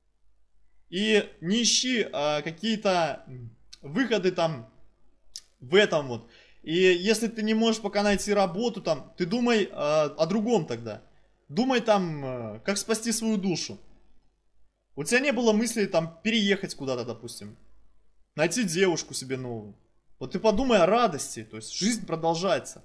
И не ищи какие-то выходы там в этом вот. И если ты не можешь пока найти работу там, ты думай о другом тогда. Думай там, как спасти свою душу. У тебя не было мысли там переехать куда-то, допустим. Найти девушку себе новую. Вот ты подумай о радости, то есть жизнь продолжается.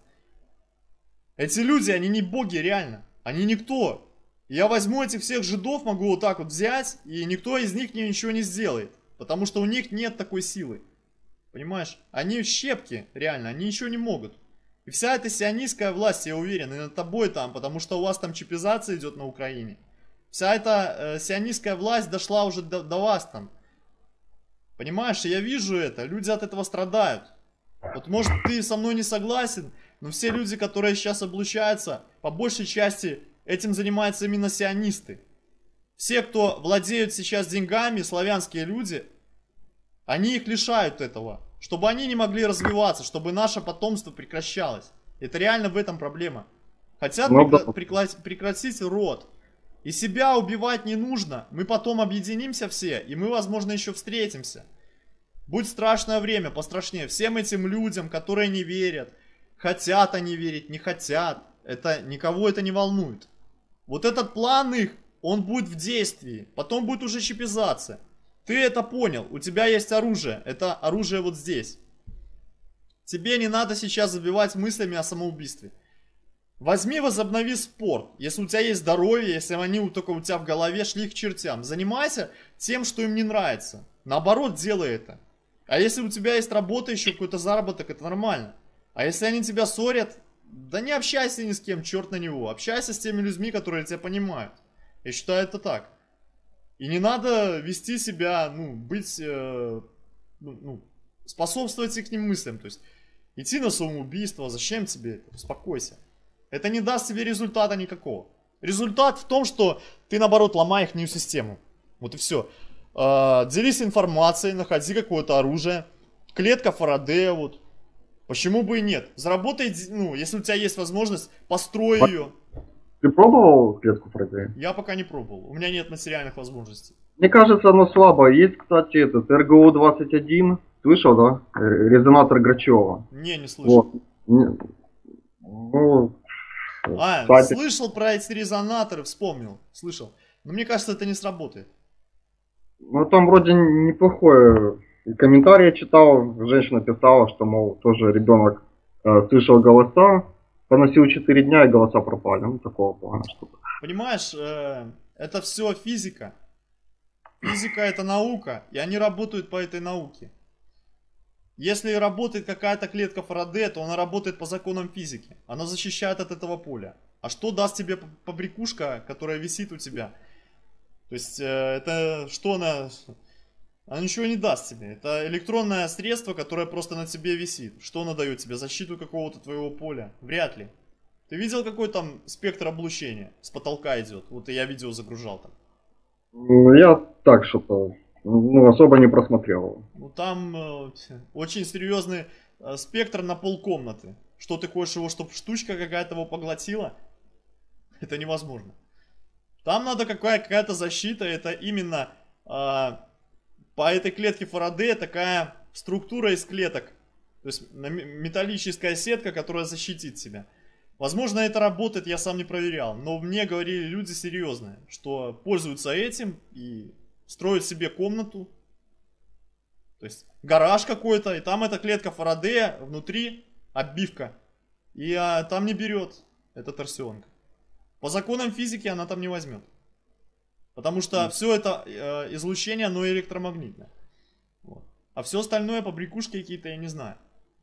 Эти люди, они не боги реально. Они никто. Я возьму этих всех жидов, могу вот так вот взять, и никто из них ничего не сделает. Потому что у них нет такой силы. Понимаешь? Они щепки, реально, они ничего не могут. И вся эта сионистская власть, я уверен, и над тобой там, потому что у вас там чипизация идет на Украине. Вся эта сионистская власть дошла уже до вас там. Понимаешь, я вижу это, люди от этого страдают. Вот может ты со мной не согласен, но все люди, которые сейчас облучаются, по большей части этим занимаются именно сионисты. Все, кто владеют сейчас деньгами, славянские люди, они их лишают этого, чтобы они не могли развиваться, чтобы наше потомство прекращалось. Это реально в этом проблема. Хотят прекратить род. И себя убивать не нужно. Мы потом объединимся все, и мы, возможно, еще встретимся. Будет страшное время, пострашнее. Всем этим людям, которые не верят, хотят они верить, не хотят, никого это не волнует. Вот этот план их, он будет в действии. Потом будет уже чипизация. Ты это понял, у тебя есть оружие, это оружие вот здесь. Тебе не надо сейчас забивать мыслями о самоубийстве. Возьми, возобнови спорт. Если у тебя есть здоровье, если они только у тебя в голове, шли к чертям. Занимайся тем, что им не нравится. Наоборот, делай это. А если у тебя есть работа, еще какой-то заработок, это нормально. А если они тебя ссорят, да не общайся ни с кем, черт на него. Общайся с теми людьми, которые тебя понимают. Я считаю это так. И не надо вести себя, быть, способствовать их мыслям. То есть идти на самоубийство, зачем тебе это? Успокойся. Это не даст тебе результата никакого. Результат в том, что ты, наоборот, ломаешь их систему. Вот и все. Делись информацией, находи какое-то оружие. Клетка Фарадея, вот. Почему бы и нет? Заработай, если у тебя есть возможность, построй ее. Ты пробовал клетку Фарадея? Я пока не пробовал. У меня нет материальных возможностей. Мне кажется, оно слабо. Есть, кстати, этот РГУ-21. Слышал, да? Резонатор Грачева. Не слышал. Вот. Кстати, слышал про эти резонаторы, вспомнил. Слышал. Но мне кажется, это не сработает. Там вроде неплохое. И комментарий я читал. Женщина писала, что, мол, тоже ребенок слышал голоса. Поносил 4 дня, и голоса пропали. Такого плана что-то. Понимаешь, это все физика. Физика это наука, и они работают по этой науке. Если работает какая-то клетка Фарадея, то она работает по законам физики. Она защищает от этого поля. А что даст тебе побрякушка, которая висит у тебя? То есть, это что она... Она ничего не даст тебе. Это электронное средство, которое просто на тебе висит. Что она дает тебе? Защиту какого-то твоего поля? Вряд ли. Ты видел, какой там спектр облучения с потолка идет? Вот и я видео загружал там. Я так что-то... особо не просмотрел. Там очень серьезный спектр на полкомнаты. Что ты хочешь его, чтобы штучка какая-то его поглотила? Это невозможно. Там надо какая-то защита. Это именно по этой клетке Фарадея такая структура из клеток. То есть металлическая сетка, которая защитит тебя. Возможно, это работает, я сам не проверял. Но мне говорили люди серьезные, что пользуются этим и строят себе комнату. То есть гараж какой-то, и там эта клетка Фарадея, внутри оббивка. И там не берет эта торсионка. По законам физики она там не возьмет. Потому что все это излучение, оно электромагнитное. Вот. А все остальное побрякушки какие-то, я не знаю.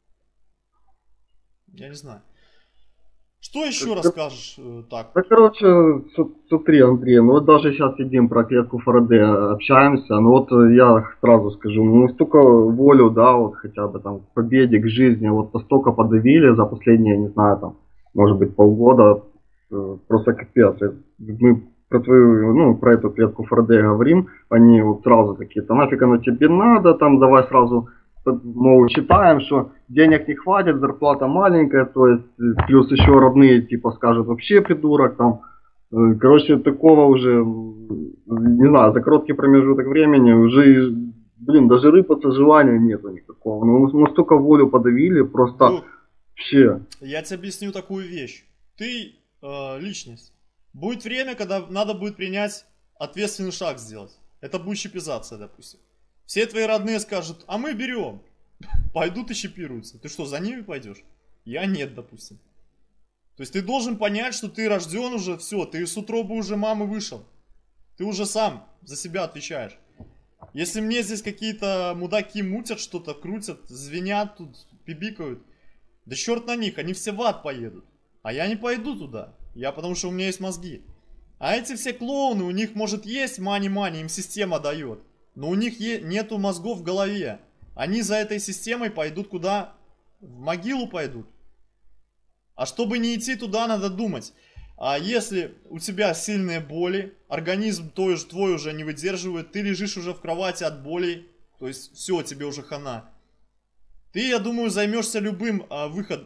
Я не знаю. Что еще расскажешь так? Да, короче, смотри, Андрей, ну вот даже сейчас сидим про клетку Фарадея, общаемся, ну вот я сразу скажу, ну столько волю, да, вот хотя бы там к победе, к жизни, вот настолько подавили за последние, не знаю, там, может быть, полгода, просто капец. Мы про твою, ну, про эту клетку Фарадея говорим, они вот сразу такие, да нафиг оно тебе надо, там, давай сразу, мол, считаем, что денег не хватит, зарплата маленькая, то есть, плюс еще родные, типа, скажут, вообще придурок, там, короче, такого уже, не знаю, за короткий промежуток времени уже, блин, даже рыпаться желания нету никакого, ну, мы столько волю подавили, просто вообще. Я тебе объясню такую вещь, ты личность. Будет время, когда надо будет принять ответственный шаг сделать. Это будет чипизация, допустим. Все твои родные скажут, а мы берем. Пойдут и чипируются. Ты что, за ними пойдешь? Я нет, допустим. То есть ты должен понять, что ты рожден уже, все, ты с утробы уже мамы вышел. Ты уже сам за себя отвечаешь. Если мне здесь какие-то мудаки мутят что-то, крутят, звенят тут, пибикают, да черт на них, они все в ад поедут. А я не пойду туда. Потому что у меня есть мозги. А эти все клоуны, у них может есть мани-мани, им система дает. Но у них нету мозгов в голове. Они за этой системой пойдут куда? В могилу пойдут. А чтобы не идти туда, надо думать. А если у тебя сильные боли, организм твой уже не выдерживает, ты лежишь уже в кровати от болей, то есть все, тебе уже хана. Ты, я думаю, займешься любым, выход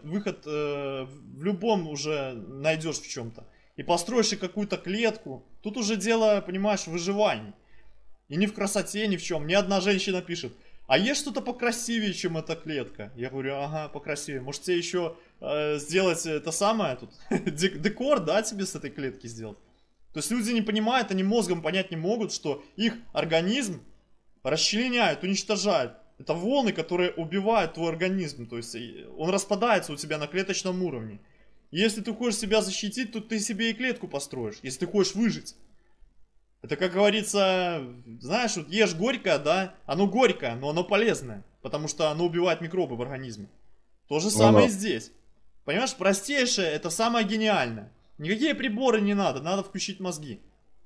в любом уже найдешь в чем-то. И построишь и какую-то клетку. Тут уже дело, понимаешь, в выживании. И не в красоте, ни в чем. Ни одна женщина пишет, а есть что-то покрасивее, чем эта клетка? Я говорю, ага, покрасивее. Может тебе еще сделать это самое тут? Декор, да, тебе с этой клетки сделать? То есть люди не понимают, они мозгом понять не могут, что их организм расчленяет, уничтожает. Это волны, которые убивают твой организм. То есть он распадается у тебя на клеточном уровне. Если ты хочешь себя защитить, то ты себе и клетку построишь. Если ты хочешь выжить. Это, как говорится, знаешь, вот ешь горькое, да? Оно горькое, но оно полезное. Потому что оно убивает микробы в организме. То же самое и здесь. Понимаешь, простейшее, это самое гениальное. Никакие приборы не надо, надо включить мозги.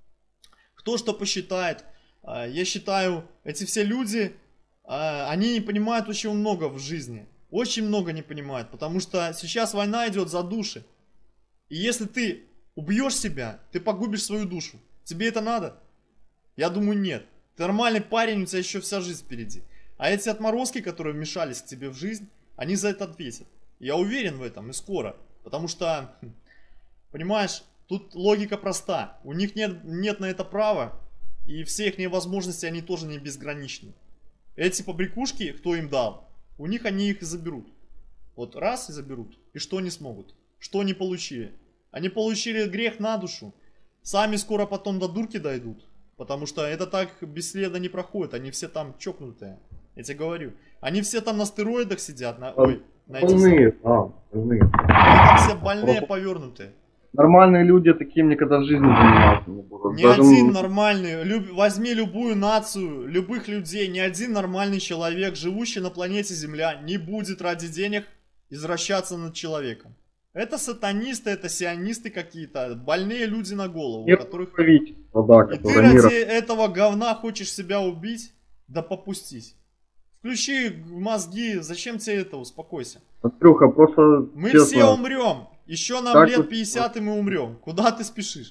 Кто что посчитает. Я считаю, эти все люди... Они не понимают очень много в жизни. Очень много не понимают. Потому что сейчас война идет за души. И если ты убьешь себя, ты погубишь свою душу. Тебе это надо? Я думаю, нет. Ты нормальный парень, у тебя еще вся жизнь впереди. А эти отморозки, которые вмешались к тебе в жизнь, они за это ответят. Я уверен в этом и скоро. Потому что, понимаешь, тут логика проста. У них нет на это права. И все их возможности, они тоже не безграничны. Эти побрякушки, кто им дал, у них они их и заберут. Вот раз и заберут. И что они смогут? Что они получили? Они получили грех на душу. Сами скоро потом до дурки дойдут. Потому что это так бесследно не проходит. Они все там чокнутые. Я тебе говорю. Они все там на стероидах сидят. Больные, больные. Они там все больные, повернутые. Нормальные люди таким никогда в жизни заниматься не будут. Ни один нормальный, возьми любую нацию, любых людей, ни один нормальный человек, живущий на планете Земля, не будет ради денег извращаться над человеком. Это сатанисты, это сионисты какие-то, больные люди на голову, нет, которых... Да, и ты ради этого говна хочешь себя убить? Да попустись. Включи мозги, зачем тебе это, успокойся. Андрюха, просто мы честно, все умрем. Еще нам так лет 50 и мы умрем. Куда ты спешишь?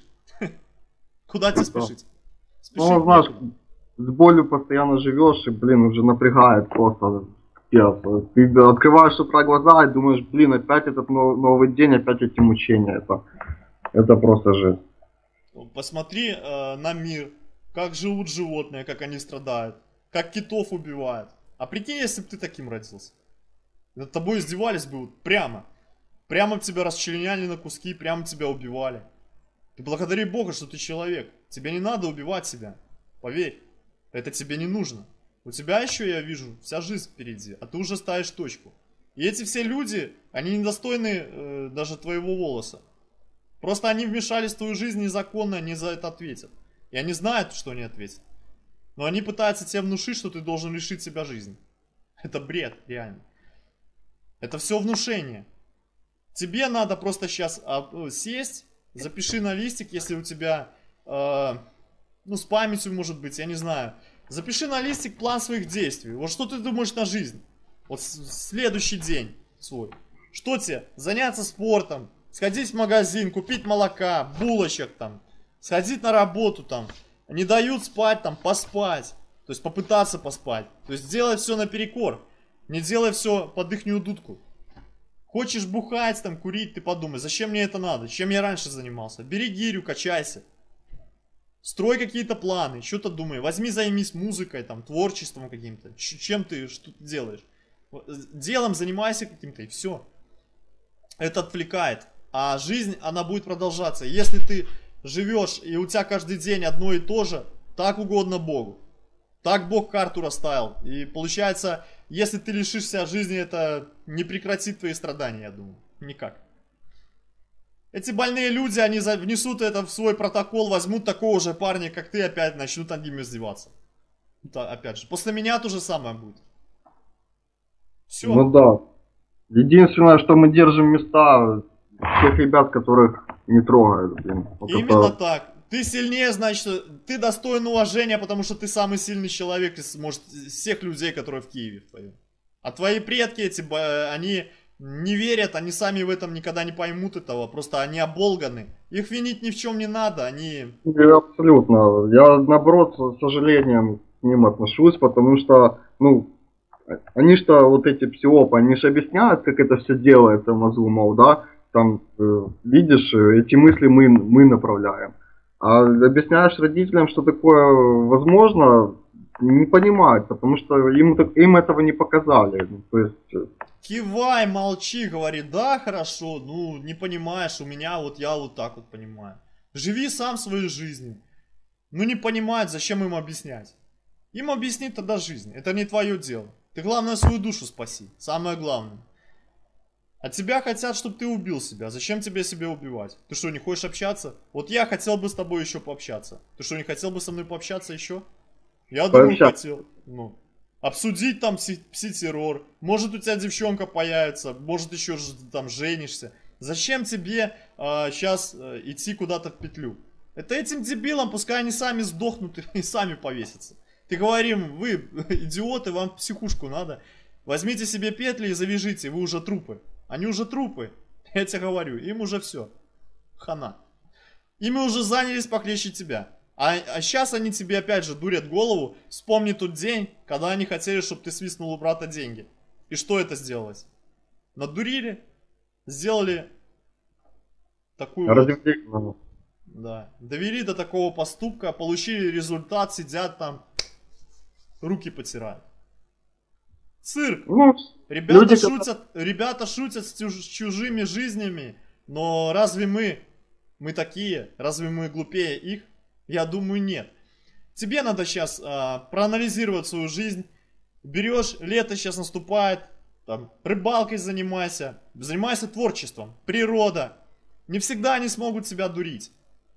Куда тебе спешить? Ну, знаешь, с болью постоянно живешь и, блин, уже напрягает просто. Пипец. Ты открываешь с утра глаза и думаешь, блин, опять этот новый день, опять эти мучения. Это просто жесть. Посмотри на мир, как живут животные, как они страдают, как китов убивают. А прикинь, если бы ты таким родился. Над тобой издевались бы вот прямо. Прямо тебя расчленяли на куски, прямо тебя убивали. Ты благодари Бога, что ты человек. Тебе не надо убивать себя. Поверь, это тебе не нужно. У тебя еще, я вижу, вся жизнь впереди, а ты уже ставишь точку. И эти все люди, они недостойны даже твоего волоса. Просто они вмешались в твою жизнь незаконно, они за это ответят. И они знают, что они ответят. Но они пытаются тебе внушить, что ты должен лишить себя жизни. Это бред, реально. Это все внушение. Тебе надо просто сейчас сесть, запиши на листик, если у тебя, с памятью, может быть, я не знаю. Запиши на листик план своих действий. Вот что ты думаешь на жизнь? Вот следующий день свой. Что тебе? Заняться спортом, сходить в магазин, купить молока, булочек там, сходить на работу там. Не дают спать там, поспать. То есть попытаться поспать. То есть делай все наперекор. Не делай все под ихнюю дудку. Хочешь бухать там, курить, ты подумай, зачем мне это надо? Чем я раньше занимался? Бери гирю, качайся. Строй какие-то планы, что-то думай. Возьми, займись музыкой, там, творчеством каким-то. Чем ты, что ты делаешь? Делом занимайся каким-то и все. Это отвлекает. А жизнь, она будет продолжаться. Если ты живешь и у тебя каждый день одно и то же, так угодно Богу. Так Бог карту расставил. И получается, если ты лишишься жизни, это не прекратит твои страдания, я думаю. Никак. Эти больные люди, они внесут это в свой протокол, возьмут такого же парня, как ты, опять начнут над ним издеваться. Да, опять же, после меня то же самое будет. Все. Ну да. Единственное, что мы держим места тех ребят, которых не трогают. Блин. Вот Именно так. Ты сильнее, значит, ты достоин уважения, потому что ты самый сильный человек из, может, всех людей, которые в Киеве твоем. А твои предки эти, они не верят, они сами в этом никогда не поймут этого, просто они оболганы. Их винить ни в чем не надо, они... Абсолютно. Я, наоборот, с сожалением к ним отношусь, потому что, они что, вот эти псиопы, они же объясняют, как это все делается в мозгу, мол, да, там, видишь, эти мысли мы направляем. А объясняешь родителям, что такое возможно, не понимают, потому что им этого не показали. То есть... Кивай, молчи, говори, да, хорошо, не понимаешь, у меня вот я вот так вот понимаю. Живи сам своей жизнью. Не понимают, зачем им объяснять. Им объяснить тогда жизнь, это не твое дело. Ты главное свою душу спаси, самое главное. От тебя хотят, чтобы ты убил себя. Зачем тебе себя убивать? Ты что, не хочешь общаться? Вот я хотел бы с тобой еще пообщаться. Ты что, не хотел бы со мной пообщаться еще? Я думаю, хотел. Обсудить там пси-террор. Может, у тебя девчонка появится. Может, еще там женишься. Зачем тебе сейчас идти куда-то в петлю? Это этим дебилам, пускай они сами сдохнут и сами повесятся. Ты говорим, вы идиоты, вам в психушку надо. Возьмите себе петли и завяжите, вы уже трупы. Они уже трупы, я тебе говорю, им уже все. Хана. Ими уже занялись похлеще тебя. А сейчас они тебе опять же дурят голову. Вспомни тот день, когда они хотели, чтобы ты свистнул у брата деньги. И что это сделалось? Надурили, сделали такую вот, да, довели до такого поступка, получили результат, сидят там, руки потирают. Цирк. Ребята шутят с чужими жизнями, но разве мы такие? Разве мы глупее их? Я думаю, нет. Тебе надо сейчас проанализировать свою жизнь. Берешь, лето сейчас наступает, там, рыбалкой занимайся творчеством, природа. Не всегда они смогут тебя дурить.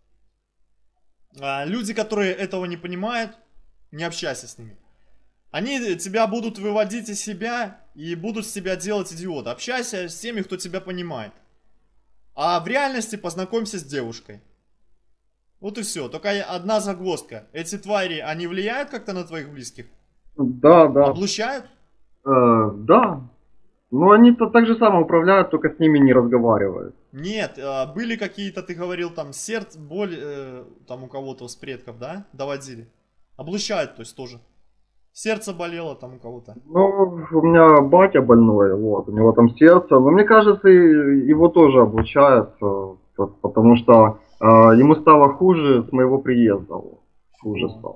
Люди, которые этого не понимают, не общайся с ними. Они тебя будут выводить из себя и будут с тебя делать идиота. Общайся с теми, кто тебя понимает. А в реальности познакомься с девушкой. Вот и все. Только одна загвоздка. Эти твари, они влияют как-то на твоих близких? Да. Облучают? Да. Но они-то так же само управляют, только с ними не разговаривают. Нет, были какие-то, ты говорил, там, боль, там у кого-то с предков, да, доводили? Облучают, то есть тоже. Сердце болело там у кого-то. У меня батя больной, вот, у него там сердце. Но мне кажется, его тоже облучают, потому что ему стало хуже с моего приезда. Хуже стало.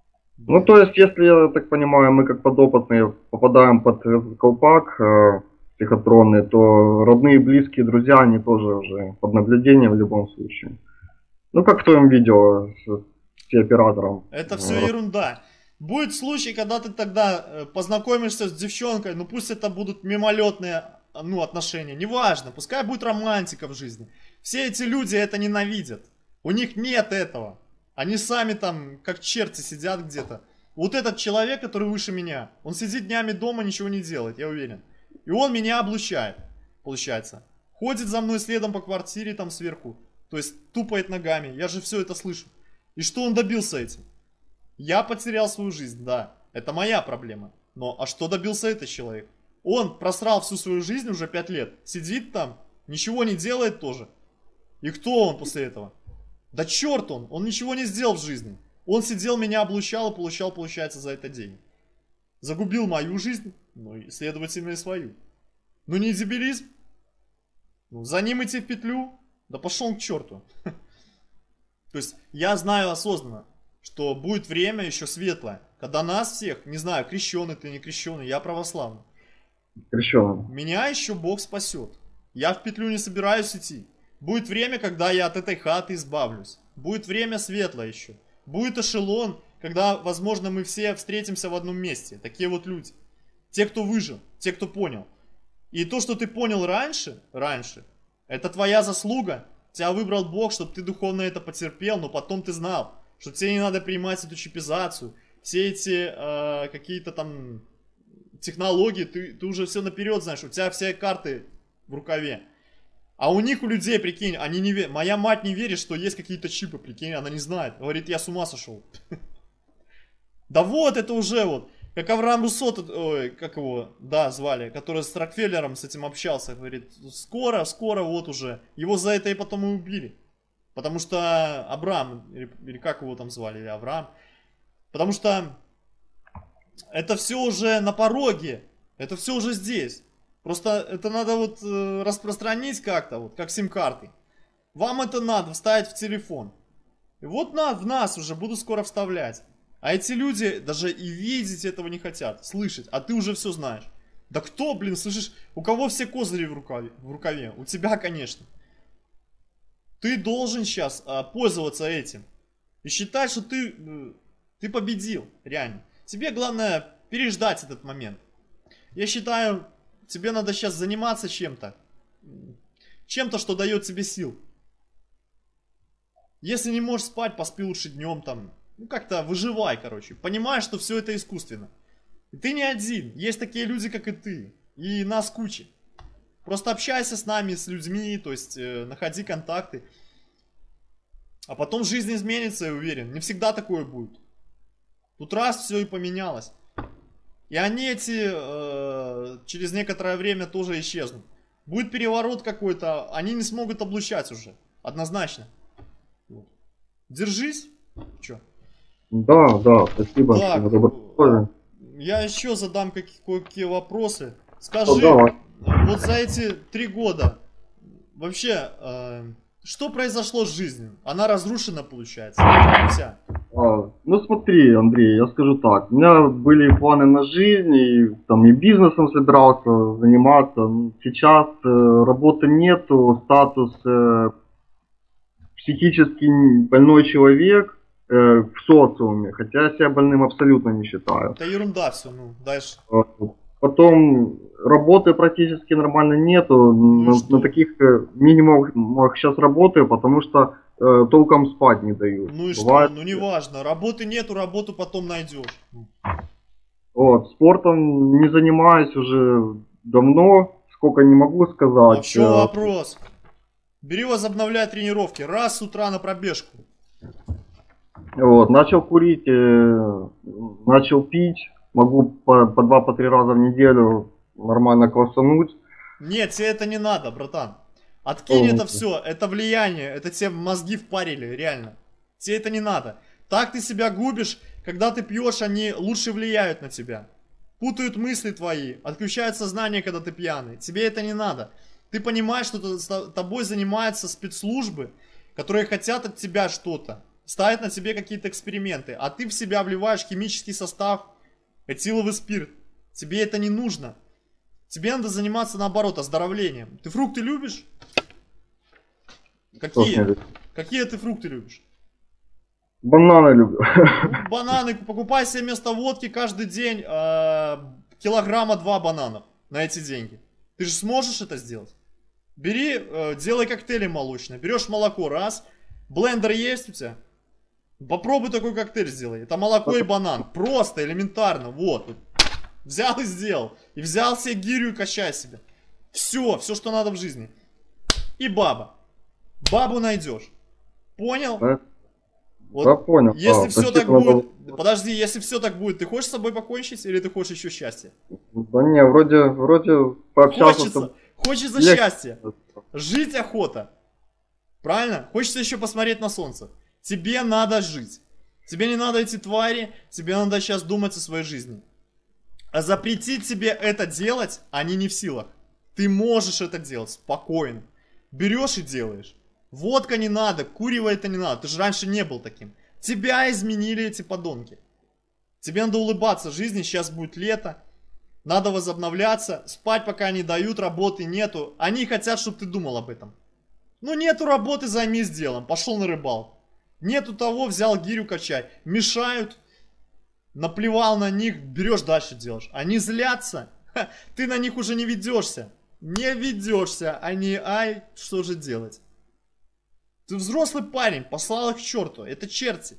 То есть, если, я так понимаю, мы как подопытные попадаем под колпак, психотронные, то родные, близкие, друзья, они тоже уже под наблюдением в любом случае. Ну, как в твоем видео с оператором. Это все ерунда. Будет случай, когда ты тогда познакомишься с девчонкой, ну пусть это будут мимолетные, ну, отношения, неважно, пускай будет романтика в жизни. Все эти люди это ненавидят. У них нет этого. Они сами там, как черти, сидят где-то. Вот этот человек, который выше меня, он сидит днями дома, ничего не делает, я уверен. И он меня облучает, получается. Ходит за мной следом по квартире там сверху. То есть тупает ногами. Я же все это слышу. И что он добился этим? Я потерял свою жизнь, да. Это моя проблема. Но а что добился этот человек? Он просрал всю свою жизнь уже 5 лет. Сидит там, ничего не делает тоже. И кто он после этого? Да черт он ничего не сделал в жизни. Он сидел, меня облучал и получал, получается, за это деньги. Загубил мою жизнь, ну и, следовательно, и свою. Ну не дебилизм? Ну, за ним идти в петлю? Да пошел к черту. То есть я знаю осознанно, что будет время еще светлое, когда нас всех, не знаю, крещеный ты, не крещеный, я православный. Крещеный. Меня еще Бог спасет. Я в петлю не собираюсь идти. Будет время, когда я от этой хаты избавлюсь. Будет время светлое еще. Будет эшелон, когда, возможно, мы все встретимся в одном месте. Такие вот люди. Те, кто выжил, те, кто понял. И то, что ты понял раньше, это твоя заслуга. Тебя выбрал Бог, чтобы ты духовно это потерпел, но потом ты знал, что тебе не надо принимать эту чипизацию. Все эти какие-то там технологии, ты уже все наперед знаешь, у тебя все карты в рукаве. А у них, у людей, прикинь, они не верят. Моя мать не верит, что есть какие-то чипы, прикинь, она не знает. Говорит, я с ума сошел. Да вот, это уже вот. Как Авраам Руссо, ой, как его, да, звали, который с Рокфеллером с этим общался. Говорит, скоро, вот уже. Его за это и потом и убили. Потому что Абрам, или как его там звали, или Авраам. Потому что это все уже на пороге. Это все уже здесь. Просто это надо вот распространить как-то, вот как сим-карты. Вам это надо вставить в телефон. И вот в нас уже буду скоро вставлять. А эти люди даже и видеть этого не хотят, слышать. А ты уже все знаешь. Да кто, блин, слышишь? У кого все козыри в рукаве? У тебя, конечно. Ты должен сейчас пользоваться этим. И считать, что ты победил, реально. Тебе главное переждать этот момент. Я считаю, тебе надо сейчас заниматься чем-то. Чем-то, что дает тебе сил. Если не можешь спать, поспи лучше днем там. Ну как-то выживай, короче. Понимаешь, что все это искусственно. И ты не один. Есть такие люди, как и ты. И нас куча. Просто общайся с нами, с людьми, то есть находи контакты. А потом жизнь изменится, я уверен. Не всегда такое будет. Тут раз все и поменялось. И они эти через некоторое время тоже исчезнут. Будет переворот какой-то, они не смогут облучать уже. Однозначно. Вот. Держись. Че? Да, спасибо. Так, я еще задам какие вопросы. Скажи, вот за эти 3 года вообще, что произошло с жизнью? Она разрушена, получается, вся. Ну смотри, Андрей, я скажу так. У меня были планы на жизнь, и бизнесом собирался заниматься. Сейчас работы нету, статус психически больной человек в социуме, хотя я себя больным абсолютно не считаю. Это ерунда все, ну, дальше. Потом работы практически нормально нету, на таких минимумах сейчас работаю, потому что толком спать не дают. Ну и бывает, что, ну не важно, работы нету, работу потом найдешь. Вот, спортом не занимаюсь уже давно, сколько не могу сказать. А в чем вопрос? Бери, возобновляй тренировки, раз с утра на пробежку. Вот, начал курить, начал пить, могу по 2-3 раза в неделю нормально квасануть. Нет, тебе это не надо, братан. Откинь это все, это влияние, это тебе мозги впарили, реально. Тебе это не надо. Так ты себя губишь, когда ты пьешь, они лучше влияют на тебя. Путают мысли твои, отключают сознание, когда ты пьяный. Тебе это не надо. Ты понимаешь, что тобой занимаются спецслужбы, которые хотят от тебя что-то. Ставят на тебе какие-то эксперименты, а ты в себя вливаешь химический состав, этиловый спирт. Тебе это не нужно. Тебе надо заниматься наоборот оздоровлением. Ты фрукты любишь? Какие? Какие ты фрукты любишь? Бананы люблю. Ну, бананы. Покупай себе вместо водки каждый день килограмма 2 бананов на эти деньги. Ты же сможешь это сделать? Бери, делай коктейли молочные. Берешь молоко, раз. Блендер есть у тебя? Попробуй такой коктейль сделай. Это молоко и банан. Просто, элементарно. Вот. Взял и сделал. И взял себе гирю и качай себе. Все, что надо в жизни. И баба. Бабу найдешь. Понял? Вот, да, понял. Если все так будет... Подожди, если все так будет, ты хочешь с собой покончить или ты хочешь еще счастья? Да не, вроде пообщался. Хочется счастья. Жить охота. Правильно? Хочется еще посмотреть на солнце. Тебе надо жить. Тебе не надо эти твари. Тебе надо сейчас думать о своей жизни. А запретить тебе это делать, они не в силах. Ты можешь это делать спокойно. Берешь и делаешь. Водка не надо, курево это не надо. Ты же раньше не был таким. Тебя изменили эти подонки. Тебе надо улыбаться жизни, сейчас будет лето. Надо возобновляться. Спать пока не дают, работы нету. Они хотят, чтобы ты думал об этом. Ну нету работы, займись делом. Пошел на рыбалку. Нету того, взял гирю качай. Мешают. Наплевал на них, берешь дальше делаешь. Они злятся. Ха, ты на них уже не ведешься. Не ведешься. Они, ай, что же делать? Ты взрослый парень, послал их к черту. Это черти.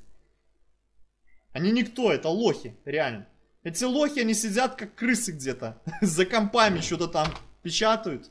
Они никто, это лохи, реально. Эти лохи, они сидят как крысы где-то. За компами что-то там печатают.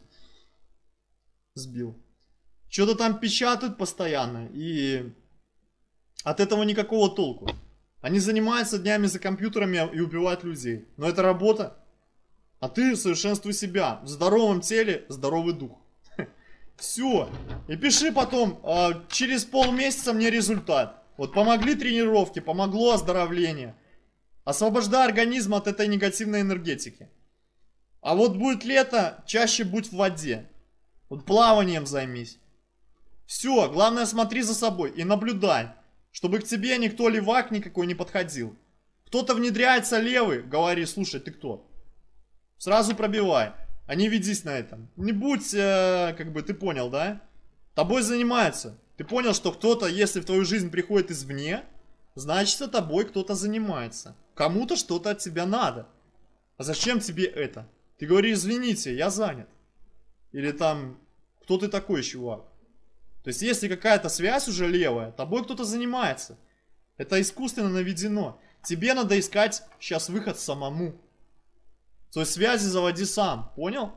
Сбил. Что-то там печатают постоянно. И от этого никакого толку. Они занимаются днями за компьютерами и убивают людей. Но это работа. А ты совершенствуй себя. В здоровом теле здоровый дух. Все. И пиши потом, через полмесяца мне результат. Вот помогли тренировки, помогло оздоровление. Освобождай организм от этой негативной энергетики. А вот будет лето, чаще будь в воде. Вот плаванием займись. Все, главное смотри за собой и наблюдай. Чтобы к тебе никто левак никакой не подходил. Кто-то внедряется левый, говори, слушай, ты кто? Сразу пробивай. А не ведись на этом. Не будь, как бы, ты понял, да? Тобой занимаются. Ты понял, что кто-то, если в твою жизнь приходит извне, значит, тобой кто-то занимается. Кому-то что-то от тебя надо. А зачем тебе это? Ты говоришь, извините, я занят. Или там, кто ты такой, чувак? То есть, если какая-то связь уже левая, тобой кто-то занимается. Это искусственно наведено. Тебе надо искать сейчас выход самому. То есть, связи заводи сам. Понял?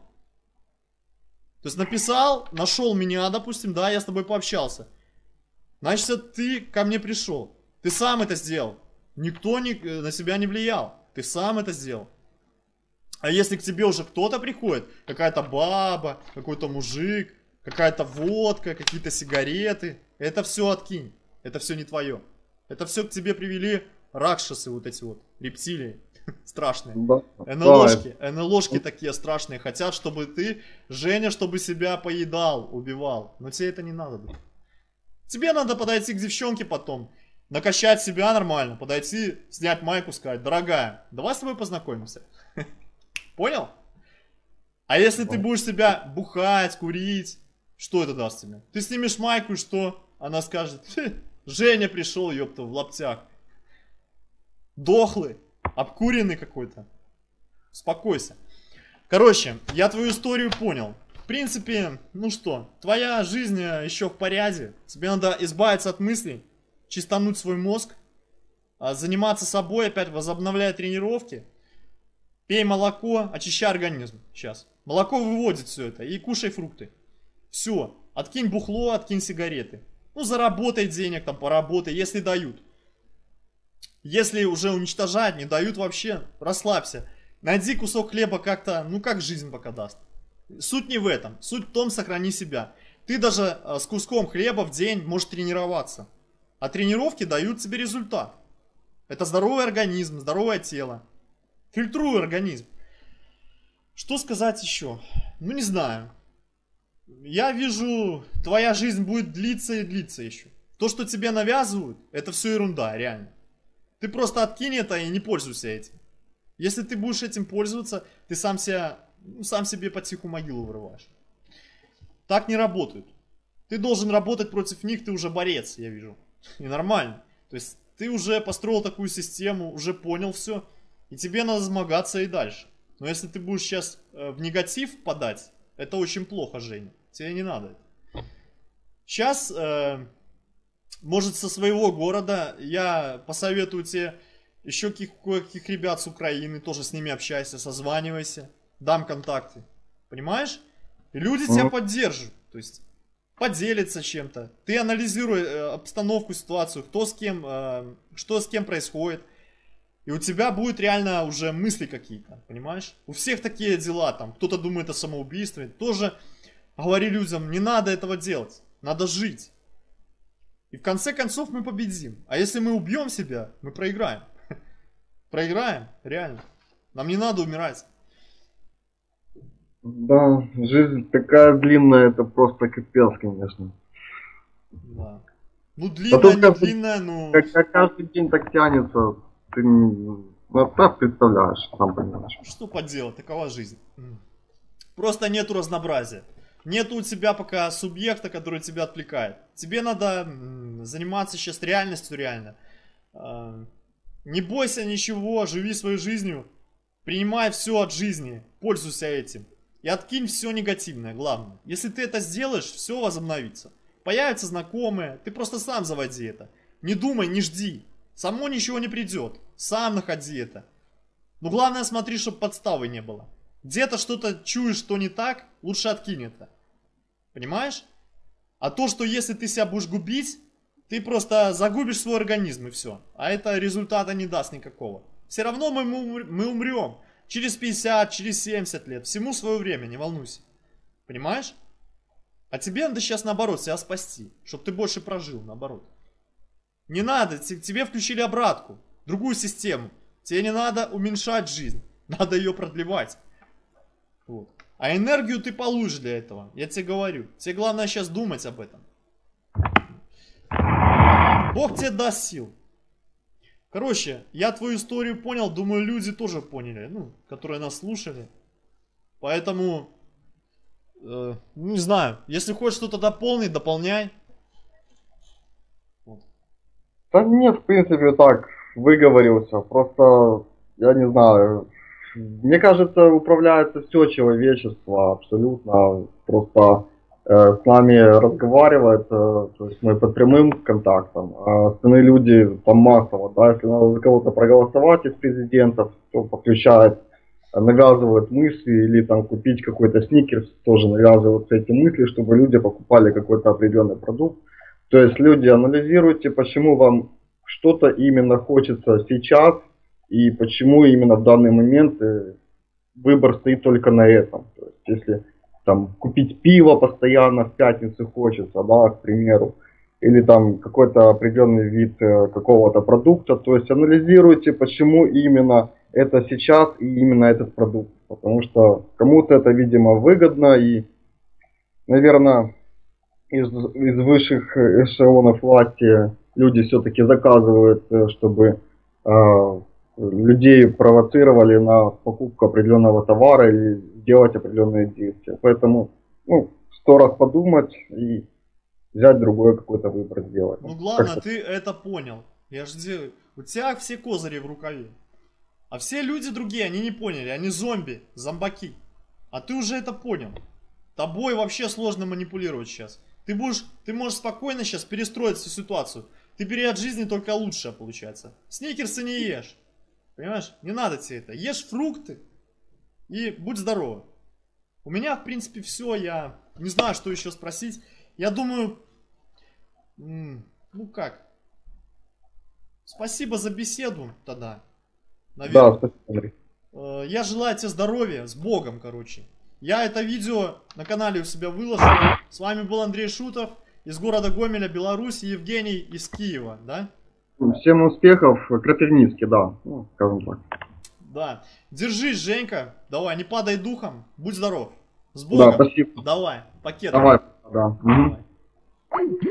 То есть, написал, нашел меня, допустим, да, я с тобой пообщался. Значит, ты ко мне пришел. Ты сам это сделал. Никто на себя не влиял. Ты сам это сделал. А если к тебе уже кто-то приходит, какая-то баба, какой-то мужик, какая-то водка, какие-то сигареты, это все откинь. Это все не твое. Это все к тебе привели ракшасы вот эти вот, рептилии страшные. Да. НЛОшки такие страшные. Хотят, чтобы ты, Женя, чтобы себя поедал, убивал. Но тебе это не надо. Тебе надо подойти к девчонке потом, накачать себя нормально, подойти, снять майку, сказать, дорогая, давай с тобой познакомимся. Понял? А если ты будешь себя бухать, курить, что это даст тебе? Ты снимешь майку и что? Она скажет, Женя пришел, ёпта, в лаптях. Дохлый, обкуренный какой-то. Успокойся. Короче, я твою историю понял. В принципе, ну что, твоя жизнь еще в порядке. Тебе надо избавиться от мыслей, чистануть свой мозг, заниматься собой, опять возобновляя тренировки. Пей молоко, очищай организм сейчас. Молоко выводит все это и кушай фрукты. Все, откинь бухло, откинь сигареты. Ну, заработай денег, там, поработай, если дают. Если уже уничтожают, не дают вообще, расслабься. Найди кусок хлеба как-то, ну, как жизнь пока даст. Суть не в этом, суть в том, сохрани себя. Ты даже с куском хлеба в день можешь тренироваться. А тренировки дают тебе результат. Это здоровый организм, здоровое тело. Фильтруй организм. Что сказать еще? Ну, не знаю. Я вижу, твоя жизнь будет длиться и длиться еще. То, что тебе навязывают, это все ерунда, реально. Ты просто откинь это и не пользуйся этим. Если ты будешь этим пользоваться, ты сам себя сам себе потиху могилу вырываешь. Так не работают. Ты должен работать против них, ты уже борец, я вижу. И нормально. То есть ты уже построил такую систему, уже понял все, и тебе надо смогаться и дальше. Но если ты будешь сейчас в негатив впадать, это очень плохо, Женя. Тебе не надо. Сейчас, может, со своего города я посоветую тебе еще каких ребят с Украины, тоже с ними общайся, созванивайся, дам контакты. Понимаешь? И люди тебя поддержат. То есть поделиться чем-то. Ты анализируй обстановку, ситуацию, кто с кем, что с кем происходит. И у тебя будут реально уже мысли какие-то, понимаешь? У всех такие дела, там, кто-то думает о самоубийстве. Тоже говори людям, не надо этого делать, надо жить. И в конце концов мы победим. А если мы убьем себя, мы проиграем. Проиграем, реально. Нам не надо умирать. Да, жизнь такая длинная, это просто капец, конечно. Да. Ну, длинная, не длинная, ну... Как каждый день так тянется, ты так представляешь, сам понимаешь. Что поделать, такова жизнь. Просто нету разнообразия. Нету у тебя пока субъекта, который тебя отвлекает. Тебе надо заниматься сейчас реальностью реально. Не бойся ничего, живи своей жизнью. Принимай все от жизни, пользуйся этим. И откинь все негативное, главное. Если ты это сделаешь, все возобновится. Появятся знакомые, ты просто сам заводи это. Не думай, не жди. Само ничего не придет. Сам находи это. Но главное смотри, чтобы подставы не было. Где-то что-то чуешь, что не так, лучше откинь это. Понимаешь? А то, что если ты себя будешь губить, ты просто загубишь свой организм и все. А это результата не даст никакого. Все равно мы умрем. Через 50, через 70 лет. Всему свое время, не волнуйся. Понимаешь? А тебе надо сейчас наоборот себя спасти. Чтобы ты больше прожил, наоборот. Не надо, тебе включили обратку. Другую систему. Тебе не надо уменьшать жизнь. Надо ее продлевать. Вот. А энергию ты получишь для этого. Я тебе говорю. Тебе главное сейчас думать об этом. Бог тебе даст сил. Короче, я твою историю понял. Думаю, люди тоже поняли. Ну, которые нас слушали. Поэтому, не знаю. Если хочешь что-то дополнить, дополняй. Вот. Да нет, в принципе, так выговорился. Просто, я не знаю. Мне кажется, управляется все человечество абсолютно. Просто с нами разговаривает, то есть мы под прямым контактом, а остальные люди там массово, да, если надо за кого-то проголосовать из президентов, то подключает, навязывают мысли, или там купить какой-то сникерс, тоже навязывают эти мысли, чтобы люди покупали какой-то определенный продукт. То есть люди, анализируйте, почему вам что-то именно хочется сейчас, и почему именно в данный момент выбор стоит только на этом. То есть, если там купить пиво постоянно в пятницу хочется, да, к примеру, или там какой-то определенный вид какого-то продукта, то есть анализируйте, почему именно это сейчас и именно этот продукт. Потому что кому-то это, видимо, выгодно, и, наверное, из высших эшелонов власти люди все-таки заказывают, чтобы людей провоцировали на покупку определенного товара или делать определенные действия. Поэтому, 100 раз подумать и взять другой какой-то выбор сделать. Ну, главное, ты это понял. Я же делаю. У тебя все козыри в рукаве. А все люди другие, они не поняли. Они зомби, зомбаки. А ты уже это понял. Тобой вообще сложно манипулировать сейчас. Ты можешь спокойно сейчас перестроить всю ситуацию. Ты бери от жизни только лучшее, получается. Сникерсы не ешь. Понимаешь? Не надо тебе это. Ешь фрукты и будь здоров. У меня, в принципе, все. Я не знаю, что еще спросить. Я думаю, спасибо за беседу тогда. Наверное. Да, спасибо. Я желаю тебе здоровья, с Богом, короче. Я это видео на канале у себя выложу. С вами был Андрей Шутов из города Гомеля, Беларусь, и Евгений из Киева, да? Всем успехов, Кропивницкий, да, скажем так. Да. Держись, Женька. Давай, не падай духом. Будь здоров. С Богом. Да, спасибо. Давай, пакет. Давай, да. Давай.